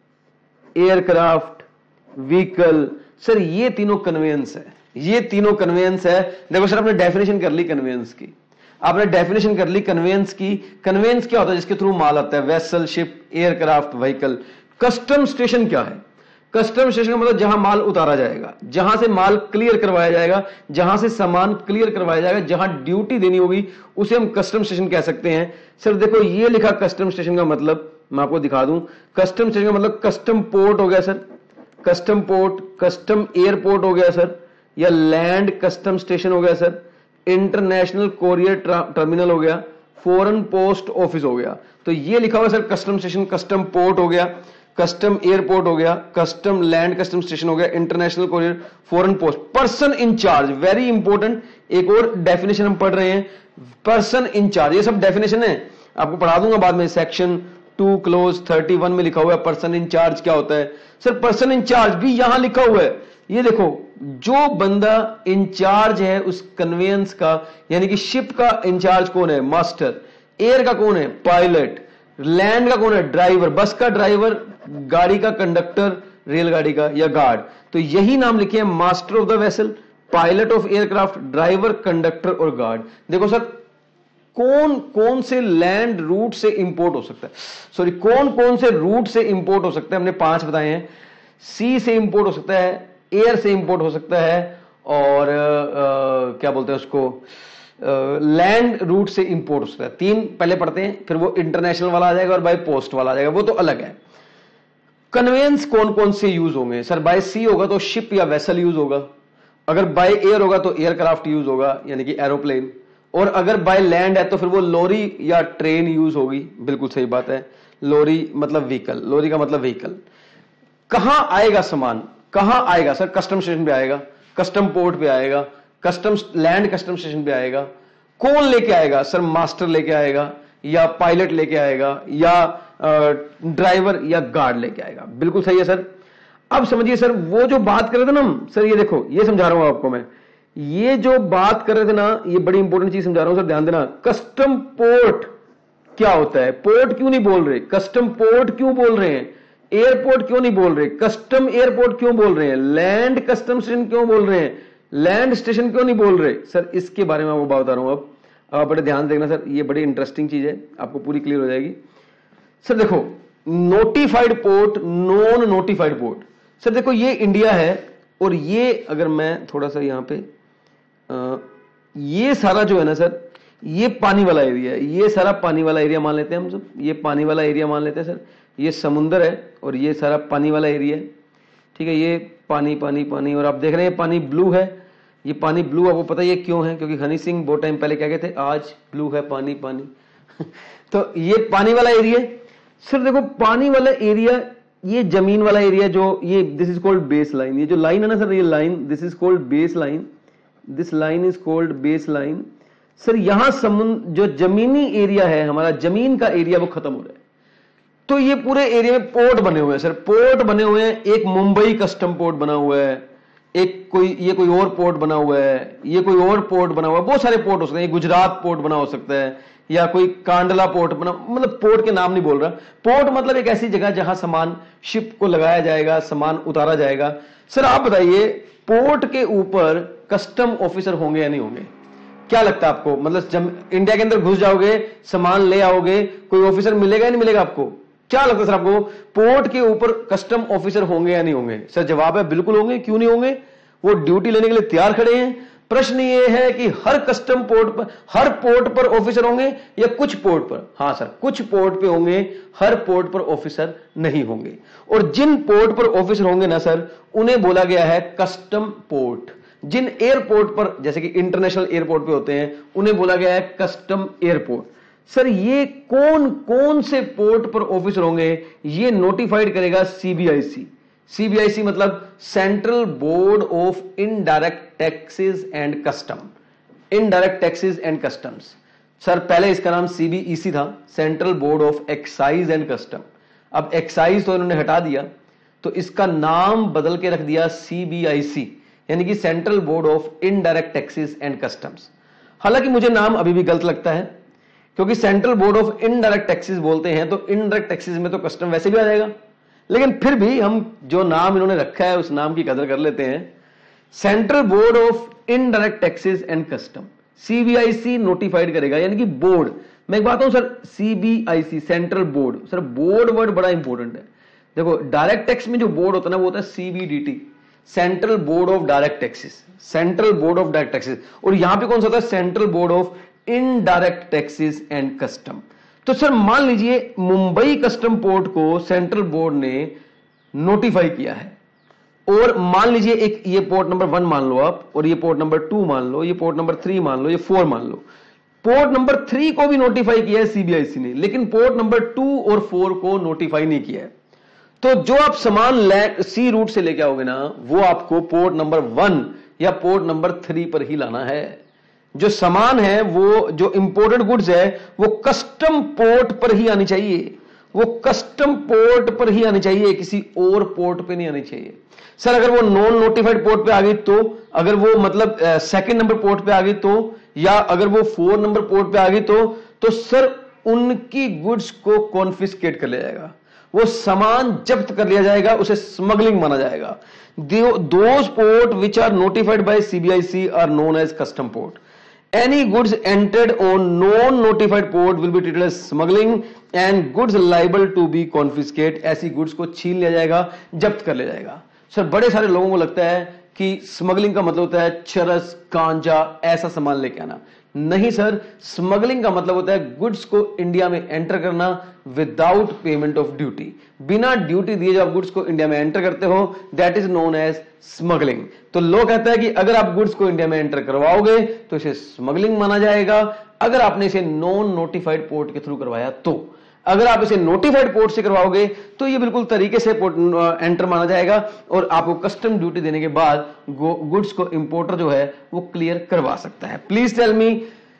aircraft, vehicle, sir ये तीनों कन्वेयंस है, ये तीनों कन्वेयंस है। देखो सर आपने डेफिनेशन कर ली कन्वेयंस की, आपने डेफिनेशन कर ली कन्वेयंस की। कन्वेयंस क्या होता है? जिसके थ्रू माल आता है, vessel, ship, aircraft, vehicle. Custom station क्या है? कस्टम स्टेशन का मतलब जहां माल उतारा जाएगा, जहां से माल क्लियर करवाया जाएगा, जहां से सामान क्लियर करवाया जाएगा, जहां ड्यूटी देनी होगी, उसे हम कस्टम स्टेशन कह सकते हैं। सर देखो ये लिखा कस्टम स्टेशन का मतलब, मैं आपको दिखा दूं। कस्टम स्टेशन का मतलब कस्टम पोर्ट हो गया sir, custom port, custom airport हो गया सर, या लैंड कस्टम स्टेशन हो गया सर, इंटरनेशनल कोरियर टर्मिनल हो गया, फॉरेन पोस्ट ऑफिस हो गया। तो ये लिखा हुआ sir custom station, custom port हो गया, कस्टम एयरपोर्ट हो गया, कस्टम लैंड कस्टम स्टेशन हो गया, international courier, foreign post. Person in charge, very important, एक और डेफिनेशन हम पढ़ रहे हैं, पर्सन इन चार्ज। ये सब डेफिनेशन है, आपको पढ़ा दूंगा बाद में, सेक्शन 2 क्लोज 31 में लिखा हुआ है पर्सन इन चार्ज क्या होता है। सर पर्सन इन चार्ज भी यहां लिखा हुआ है, ये देखो, जो बंदा इंचार्ज है उस कन्वेयंस का, यानी कि शिप का इंचार्ज कौन है? मास्टर। एयर का कौन है? पायलट। लैंड का कौन है? ड्राइवर, बस का ड्राइवर, गाड़ी का कंडक्टर, रेलगाड़ी का, या गार्ड। तो यही नाम लिखे हैं, master of the vessel, pilot of aircraft, driver, conductor और गार्ड। देखो सर कौन कौन से लैंड रूट से इंपोर्ट हो सकता है, सॉरी कौन कौन से रूट से इंपोर्ट हो सकता है, हमने 5 बताए हैं। सी से इंपोर्ट हो सकता है, एयर से इंपोर्ट हो सकता है, और क्या बोलते हैं उसको, लैंड रूट से इंपोर्ट हो सकता है। 3 पहले पढ़ते हैं, फिर वो इंटरनेशनल वाला आ जाएगा और बाय पोस्ट वाला आ जाएगा, वो तो अलग है। कन्वेयंस कौन कौन से यूज होंगे? सर बाय सी होगा तो शिप या वेसल यूज होगा, अगर बाय एयर होगा तो एयरक्राफ्ट यूज होगा यानी कि एरोप्लेन, और अगर बाय लैंड है तो फिर वो लॉरी या ट्रेन यूज होगी। बिल्कुल सही बात है, लॉरी मतलब व्हीकल, लॉरी का मतलब व्हीकल। कहां आएगा सामान, कहां आएगा सर? कस्टम स्टेशन पे आएगा, कस्टम पोर्ट पे आएगा, कस्टम लैंड कस्टम स्टेशन पे आएगा। कौन लेके आएगा? सर मास्टर लेके आएगा, या पायलट लेके आएगा, या ड्राइवर या गार्ड लेके आएगा। बिल्कुल सही है सर। अब समझिए सर, वो जो बात कर रहे थे ना हम, सर ये देखो, ये समझा रहा हूं आपको मैं, ये जो बात कर रहे थे ना, ये बड़ी इंपॉर्टेंट चीज समझा रहा हूं सर, ध्यान देना। कस्टम पोर्ट क्या होता है? पोर्ट क्यों नहीं बोल रहे? कस्टम पोर्ट क्यों बोल रहे हैं? एयरपोर्ट क्यों नहीं बोल रहे? कस्टम एयरपोर्ट क्यों बोल रहे हैं? लैंड कस्टम स्टेशन क्यों बोल रहे हैं? लैंड स्टेशन क्यों नहीं बोल रहे? सर इसके बारे में आपको बता रहा हूं। अब आप बड़े ध्यान देखना सर, ये बड़ी इंटरेस्टिंग चीज है, आपको पूरी क्लियर हो जाएगी। सर देखो, notified port, non notified port. Sir देखो ये इंडिया है, और ये अगर मैं थोड़ा सा यहां पे ये सारा जो है ना सर, ये पानी वाला एरिया है, ये सारा पानी वाला एरिया मान लेते हैं हम सब, ये पानी वाला एरिया मान लेते हैं सर। ये समुंदर है और ये सारा पानी वाला एरिया है, ठीक है। ये पानी पानी पानी, और आप देख रहे हैं पानी ब्लू है। ये पानी ब्लू आपको पता है ये क्यों है? क्योंकि हनी सिंह बहुत टाइम पहले क्या कहते थे, आज ब्लू है पानी पानी। तो ये पानी वाला एरिया सर। देखो पानी वाला एरिया, ये जमीन वाला एरिया, जो ये this is called base line. ये जो लाइन है ना सर, ये line, this is called base line, this line is called base line. Sir यहां समुद्र जो जमीनी एरिया है हमारा, जमीन का एरिया वो खत्म हो रहा है। तो ये पूरे एरिया में पोर्ट बने हुए हैं सर, पोर्ट बने हुए हैं। एक मुंबई कस्टम पोर्ट बना हुआ है, एक कोई और पोर्ट बना हुआ है, ये कोई और पोर्ट बना हुआ है, बहुत सारे पोर्ट हो सकते हैं। गुजरात पोर्ट बना हो सकता है, या कोई कांडला पोर्ट बना, मतलब पोर्ट के नाम नहीं बोल रहा। पोर्ट मतलब एक ऐसी जगह जहां सामान शिप को लगाया जाएगा, सामान उतारा जाएगा। सर आप बताइए, पोर्ट के ऊपर कस्टम ऑफिसर होंगे या नहीं होंगे? क्या लगता है आपको? मतलब जब इंडिया के अंदर घुस जाओगे, सामान ले आओगे, कोई ऑफिसर मिलेगा या नहीं मिलेगा आपको? क्या लगता है सर आपको, पोर्ट के ऊपर कस्टम ऑफिसर होंगे या नहीं होंगे? सर जवाब है बिल्कुल होंगे। क्यों नहीं होंगे? वो ड्यूटी लेने के लिए तैयार खड़े हैं। प्रश्न ये है कि हर कस्टम पोर्ट पर, हर पोर्ट पर ऑफिसर होंगे या कुछ पोर्ट पर? हां सर, कुछ पोर्ट पे होंगे, हर पोर्ट पर ऑफिसर नहीं होंगे। और जिन पोर्ट पर ऑफिसर होंगे ना सर, उन्हें बोला गया है कस्टम पोर्ट। जिन एयरपोर्ट पर, जैसे कि इंटरनेशनल एयरपोर्ट पे होते हैं, उन्हें बोला गया है कस्टम एयरपोर्ट। सर ये कौन कौन से पोर्ट पर ऑफिसर होंगे, ये नोटिफाइड करेगा सीबीआईसी। सीबीआईसी मतलब central board of indirect taxes and custom, indirect taxes and customs. Sir पहले इसका नाम सीबीईसी था, central board of excise and custom. अब एक्साइज तो इन्होंने हटा दिया, तो इसका नाम बदल के रख दिया सीबीआईसी, यानी कि central board of indirect taxes and customs. हालांकि मुझे नाम अभी भी गलत लगता है, क्योंकि central board of indirect taxes बोलते हैं तो इनडायरेक्ट टैक्सेस में तो कस्टम वैसे भी आ जाएगा। लेकिन फिर भी हम जो नाम इन्होंने रखा है उस नाम की कदर कर लेते हैं, central board of indirect taxes and custom. CBIC notified करेगा, यानी कि बोर्ड। मैं एक बात हूं sir, CBIC central board, sir board word बड़ा इंपॉर्टेंट है। देखो डायरेक्ट टैक्स में जो बोर्ड होता है ना, वो होता है CBDT, central board of direct taxes, central board of direct taxes. और यहां पे कौन सा होता है? Central board of indirect taxes and custom. तो सर मान लीजिए मुंबई कस्टम पोर्ट को सेंट्रल बोर्ड ने नोटिफाई किया है, और मान लीजिए एक ये पोर्ट नंबर 1 मान लो आप, और ये पोर्ट नंबर 2 मान लो, ये पोर्ट नंबर 3 मान लो, ये 4 मान लो। पोर्ट नंबर 3 को भी नोटिफाई किया है सीबीआईसी ने, लेकिन पोर्ट नंबर 2 और 4 को नोटिफाई नहीं किया है। तो जो आप सामान सी रूट से लेके आओगे ना, वो आपको पोर्ट नंबर 1 या पोर्ट नंबर 3 पर ही लाना है। जो सामान है, वो जो इंपोर्टेड गुड्स है, वो कस्टम पोर्ट पर ही आनी चाहिए, वो कस्टम पोर्ट पर ही आनी चाहिए, किसी और पोर्ट पे नहीं आनी चाहिए। सर अगर वो नॉन नोटिफाइड पोर्ट पे आ गई तो, अगर वो मतलब सेकंड नंबर पोर्ट पे आ गई तो, या अगर वो 4 नंबर पोर्ट पे आ गई तो सर उनकी गुड्स को कॉन्फिस्केट कर लिया जाएगा, वो सामान जब्त कर लिया जाएगा, उसे स्मगलिंग माना जाएगा। Those port which are notified by CBIC are known as custom port. Any goods entered on non-notified port will be treated as smuggling and goods liable to be confiscated। ऐसी गुड्स को छीन लिया जाएगा, जब्त कर लिया जाएगा। सर बड़े सारे लोगों को लगता है कि स्मगलिंग का मतलब होता है चरस, गांजा, ऐसा सामान लेके आना। नहीं सर, स्मगलिंग का मतलब होता है गुड्स को इंडिया में एंटर करना विदाउट पेमेंट ऑफ ड्यूटी। बिना ड्यूटी दिए जो आप गुड्स को इंडिया में एंटर करते हो, that is known as smuggling. तो लोग कहते हैं कि अगर आप गुड्स को इंडिया में एंटर करवाओगे तो इसे स्मगलिंग माना जाएगा, अगर आपने इसे नॉन नोटिफाइड पोर्ट के थ्रू करवाया तो। अगर आप इसे नोटिफाइड पोर्ट से करवाओगे तो ये बिल्कुल तरीके से एंटर माना जाएगा, और आपको कस्टम ड्यूटी देने के बाद गुड्स को इंपोर्टर जो है वो क्लियर करवा सकता है। प्लीज टेल मी,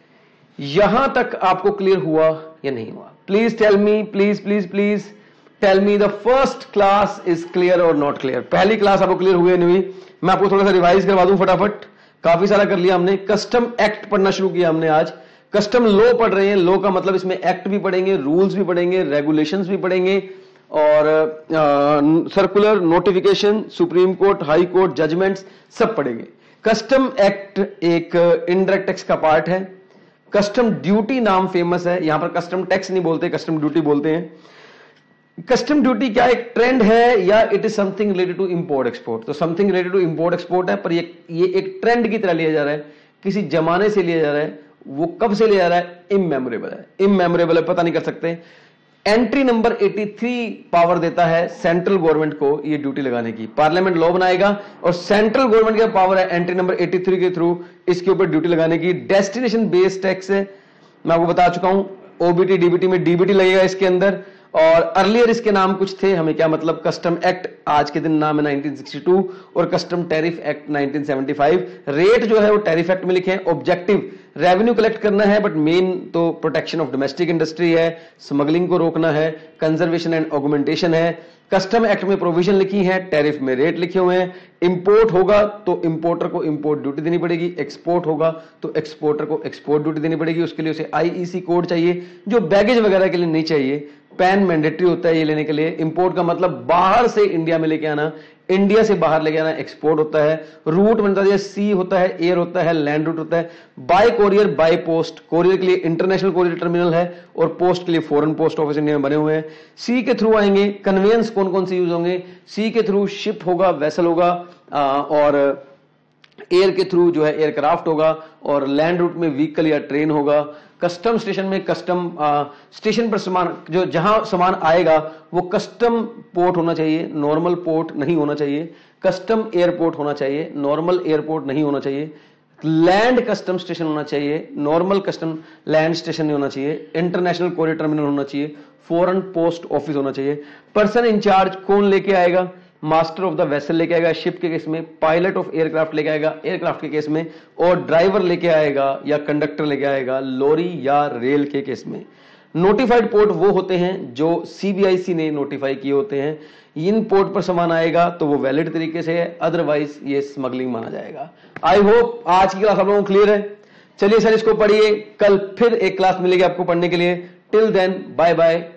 यहां तक आपको क्लियर हुआ या नहीं हुआ? Please tell me, please please please tell me the first class is clear और नॉट क्लियर। पहली क्लास आपको क्लियर हुई नहीं हुई? मैं आपको थोड़ा सा रिवाइज करवा दूं फटाफट। काफी सारा कर लिया हमने। कस्टम एक्ट पढ़ना शुरू किया हमने आज, कस्टम लॉ पढ़ रहे हैं। लॉ का मतलब इसमें एक्ट भी पढ़ेंगे, रूल्स भी पढ़ेंगे, रेगुलेशंस भी पढ़ेंगे, और circular, notification, supreme court, high court, judgments सब पढ़ेंगे। कस्टम एक्ट एक इनडायरेक्ट टैक्स का पार्ट है। कस्टम ड्यूटी नाम फेमस है, यहां पर कस्टम टैक्स नहीं बोलते, कस्टम ड्यूटी बोलते हैं। कस्टम ड्यूटी क्या एक ट्रेंड है या it is something related to import export? तो something related to import export है, पर ये एक ट्रेंड की तरह लिया जा रहा है, किसी जमाने से लिया जा रहा है। वो कब से लिया जा रहा है? इममेमोरेबल है, इममेमोरेबल है, पता नहीं कर सकते। एंट्री नंबर 83 पावर देता है सेंट्रल गवर्नमेंट को ये ड्यूटी लगाने की। पार्लियामेंट लॉ बनाएगा और सेंट्रल गवर्नमेंट का पावर है एंट्री नंबर 83 के थ्रू इसके ऊपर ड्यूटी लगाने की। डेस्टिनेशन बेस्ड टैक्स है, मैं आपको बता चुका हूं। ओबीटी डीबीटी में डीबीटी लगेगा इसके अंदर, और अर्लियर इसके नाम कुछ थे, हमें क्या मतलब, कस्टम एक्ट आज के दिन नाम है 1962 और कस्टम टैरिफ एक्ट 1975। रेट जो है वो टैरिफ एक्ट में लिखे हैं। ऑब्जेक्टिव रेवेन्यू कलेक्ट करना है, बट मेन तो प्रोटेक्शन ऑफ डोमेस्टिक इंडस्ट्री है, स्मगलिंग को रोकना है, कंजर्वेशन एंड ऑगमेंटेशन है। कस्टम एक्ट में प्रोविजन लिखी है, टैरिफ में रेट लिखे हुए हैं। इंपोर्ट होगा तो इंपोर्टर को इंपोर्ट ड्यूटी देनी पड़ेगी, एक्सपोर्ट होगा तो एक्सपोर्टर को एक्सपोर्ट ड्यूटी देनी पड़ेगी। उसके लिए उसे आईईसी कोड चाहिए, जो बैगेज वगैरह के लिए नहीं चाहिए। पैन मैंडेटरी होता है ये लेने के लिए। इंपोर्ट का मतलब बाहर से इंडिया में लेके आना, इंडिया से बाहर लेके आना एक्सपोर्ट होता है। रूट बनता है, सी होता है, एयर होता है, लैंड रूट होता है। By courier, by post, courier के लिए इंटरनेशनल कोरियर टर्मिनल है और पोस्ट के लिए फॉरेन पोस्ट ऑफिस इंडिया में बने हुए हैं। सी के थ्रू आएंगे। कन्वेंस कौन कौन से यूज होंगे, सी के थ्रू शिप होगा, वेसल होगा, और एयर के थ्रू जो है एयरक्राफ्ट होगा, और लैंड रूट में व्हीकल या ट्रेन होगा। कस्टम स्टेशन में कस्टम स्टेशन पर सामान जो जहां सामान आएगा वो कस्टम पोर्ट होना चाहिए, नॉर्मल पोर्ट नहीं होना चाहिए। कस्टम एयरपोर्ट होना चाहिए, नॉर्मल एयरपोर्ट नहीं होना चाहिए। लैंड कस्टम स्टेशन होना चाहिए, नॉर्मल कस्टम लैंड स्टेशन नहीं होना चाहिए। इंटरनेशनल कोरियर टर्मिनल होना चाहिए, फॉरेन पोस्ट ऑफिस होना चाहिए। पर्सन इंचार्ज कौन लेके आएगा, मास्टर ऑफ द वेसल लेके आएगा शिप के केस में, पायलट ऑफ एयरक्राफ्ट लेके आएगा एयरक्राफ्ट के केस में, और ड्राइवर लेके आएगा या कंडक्टर लेके आएगा लॉरी या रेल के केस में। नोटिफाइड पोर्ट वो होते हैं जो सीबीआईसी ने नोटिफाई किए होते हैं। इन पोर्ट पर सामान आएगा तो वो वैलिड तरीके से है, अदरवाइज ये स्मगलिंग माना जाएगा। आई होप आज की क्लास आप लोगों को क्लियर है। चलिए सर इसको पढ़िए, कल फिर एक क्लास मिलेगी आपको पढ़ने के लिए। Till then bye bye.